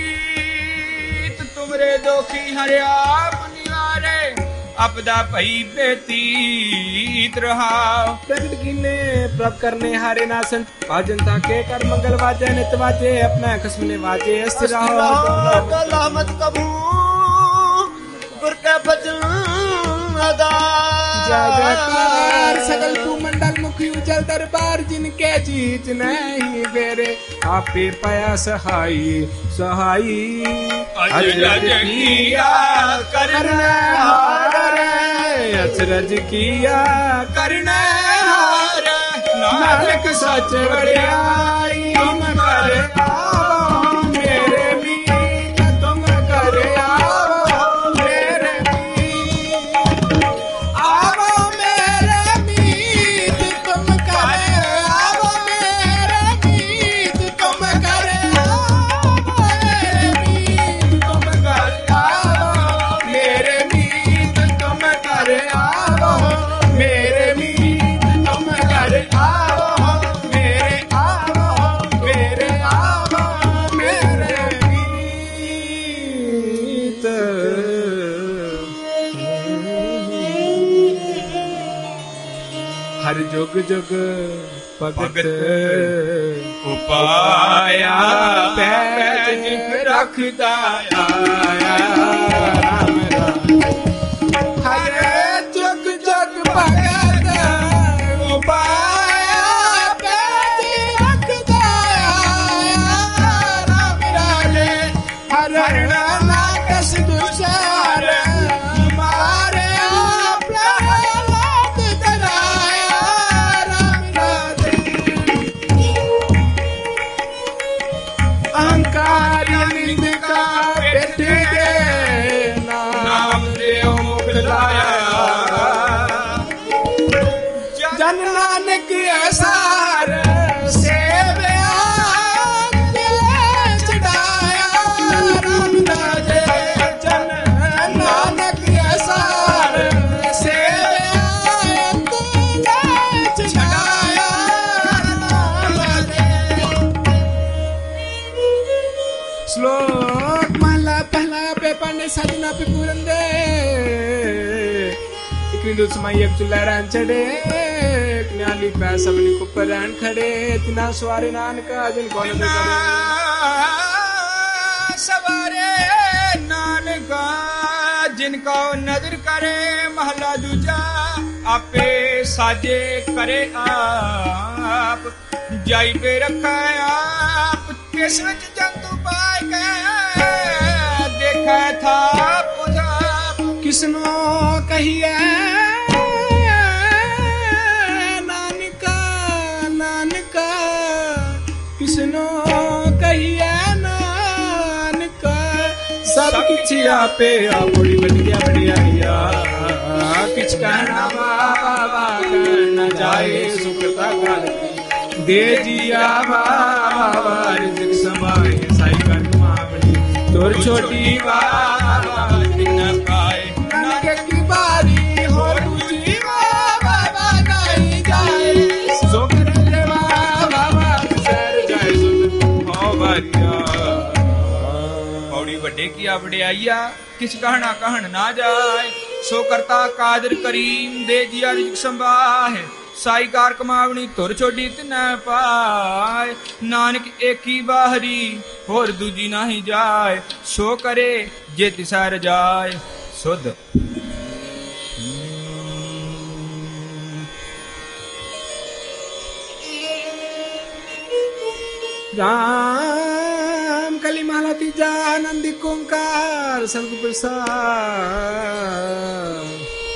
तुमरे दोखी हरे आप निवारे अपदा भई बेतीत रहाओ प्रगट कीने प्रभ करने हारे नासन भजन ताके कर मंगल वाजे नित वाजे अपना खसम ने वाजे अस्थिर रहो गला मत कबू गुर का भजन अदा जय जयकार सकल भूमंडल मुखी उजल दरबार जिनके जीत नहीं बेरे आपे पाया सहाई सहाई अजरज किया करना हार अजरज किया करना हार नानक सच बड़ाई तुम कर आओ मेरे मीत तुम कर आओ मेरे मीत आओ मेरे मीत तुम कर आओ मेरे मीत तुम कर आओ मेरे मीत तुम कर आओ मेरे मीत तुम कर आओ मेरे आओ मेरे आओ मेरे मीत हर जुग जुग भगत उपाया पैज रखदा आया राम राम हर जुग जुग भगत उपाया पैज रखदा आया राम राजे हर नाकस दुसार मारे आप नानक सार सेवया चढ़ाया रामदास जन नानक सार सेवया चढ़ाया श्लोक माला पहला पे पढ़ने साधना पे पूरन दे इकरिंदु समय एक चुल्लारान चढ़े न्याली पैसा बनी कुपरान खड़े तिना सवारे नानका जिन कौन सवारे नानका जिनका नजर करे महला दूजा आपे साजे करे आप जाई पे रखा आप किस विच जंतु पाए के देखा था पुधा किसनो कहिए नानका नानका किसनो कहिए नानका सब किछ आपे आपड़ी बन गया बढ़िया किछ कहना बाबा न जाए सुखता गल दे जिया बाबा रिज़्क़ समाए साई कर मावड़ी तोर छोटी बाबा न पाए नानक की बारी हो तुझी बाबा नहीं जाए सुख रे बाबा सर जाए सुख हो बारिया पौड़ी बड़े की आवड़िया किस कहना कहन ना जाए सो करता कादर करीम दे जिया रिज़्क़ संभाए साई कार कमावनी तुर छोड़ी न पाए नानक एक ही बाहरी होर दूजी नहीं जाए सो करे जे तिसार जाए सुध राम कली माला तीजा आनंदी ओंकार सतगुरु प्रसाद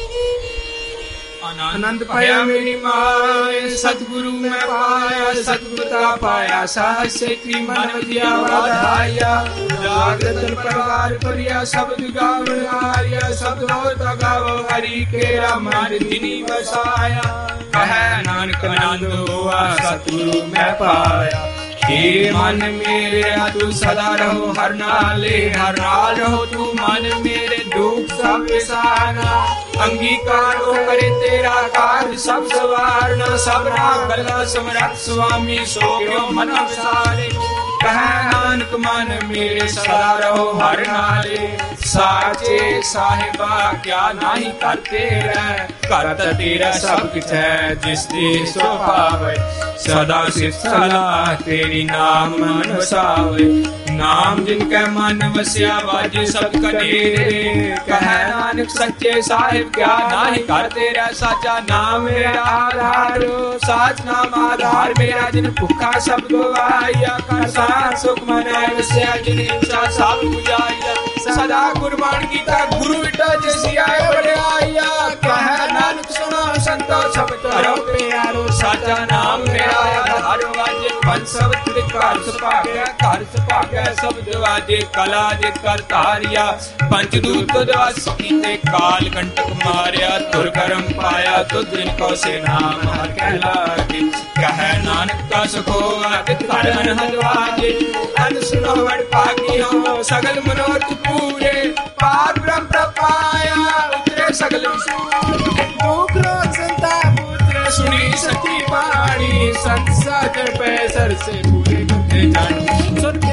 आनंद पाया मेरी माए सतगुरु में पाया सतगुरता पाया सहस्त्री मन दिया वाधाया जागृत परिवार परिया शब्द गावन आर्या शब्द होता गावो हरि केरा मन दिनी बसाया कह नानक आनंद हुआ सतगुरु में पाया हे मन मेरे तू सदा रहो हर नाल रहो तू मन मेरे दुख सब विसारना अंगीकार हो करे तेरा कार्य सब सवारना सबरा गला समरथ स्वामी सो क्यों मन विसारे कह नानक मन मेरे सदा रहो हर नाले साचे साहिबा क्या नहीं करते रह करता तेरा सब कुछ है जिस देश सो पावे सदा सिर सलाह तेरी नाम मन वसावे नाम जिनका मन वसिया बाजे सब कदे कह नानक सच्चे साहिब क्या नहीं करते रह साचा नाम मेरा आधार साच नाम आधार मेरा जिन भूखा सब गवाया कर सुख मनाए वसिया जिन इंसा सब बुझाया सदा कुर्बान की का गुरु बेटा जैसी आए बड़े आया कह नानक सुनो संतो सब करो प्यारो साचा नाम मेरा आधार वाजे पंच सब त्रिकार सपागे सब दवाजे कला जे कर तारिया पंचदूत दवास कीते काल कंटक मारिया तुर करम पाया तो दिन को से नाम हर कहला के कह नानक का सुखो आदि कर अनहदवाजे अन सुनो वड पागी हो सगल मनोरथ पूरे पार ब्रह्म पाया उतरे सगल दुख रोग संताप उतरे सुनी सती वाणी संत सागर पैसर से पूरे करते जान सुनते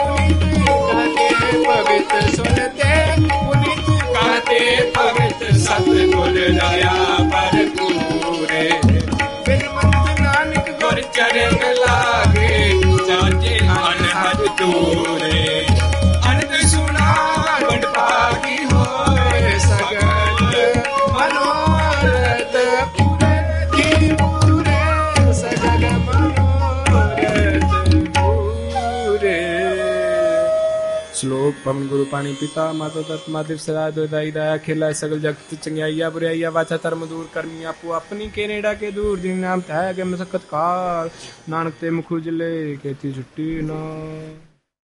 पवित्र सुनते पुनीत कहते पवित्र सत्य बोल दया पर पूरे फिर मंत नानक गुर चरण लागे जाचे अनहद दूरे अनंत सुना गंड पागी होए सगल मनोरथ पूरे की पूरे सगल मनोरथ पूरे श्लोक पवन गुरु पानी पिता माता तत् मादिव सदा दाई दया खिला सगल जगत चंगियाइया बुराइया वाचा धर्म दूर करनी आपो अपनी के नेड़ा के दूर जिन नाम तय के मसकत काल नानक ते मुख उजले केती छुट्टी ना।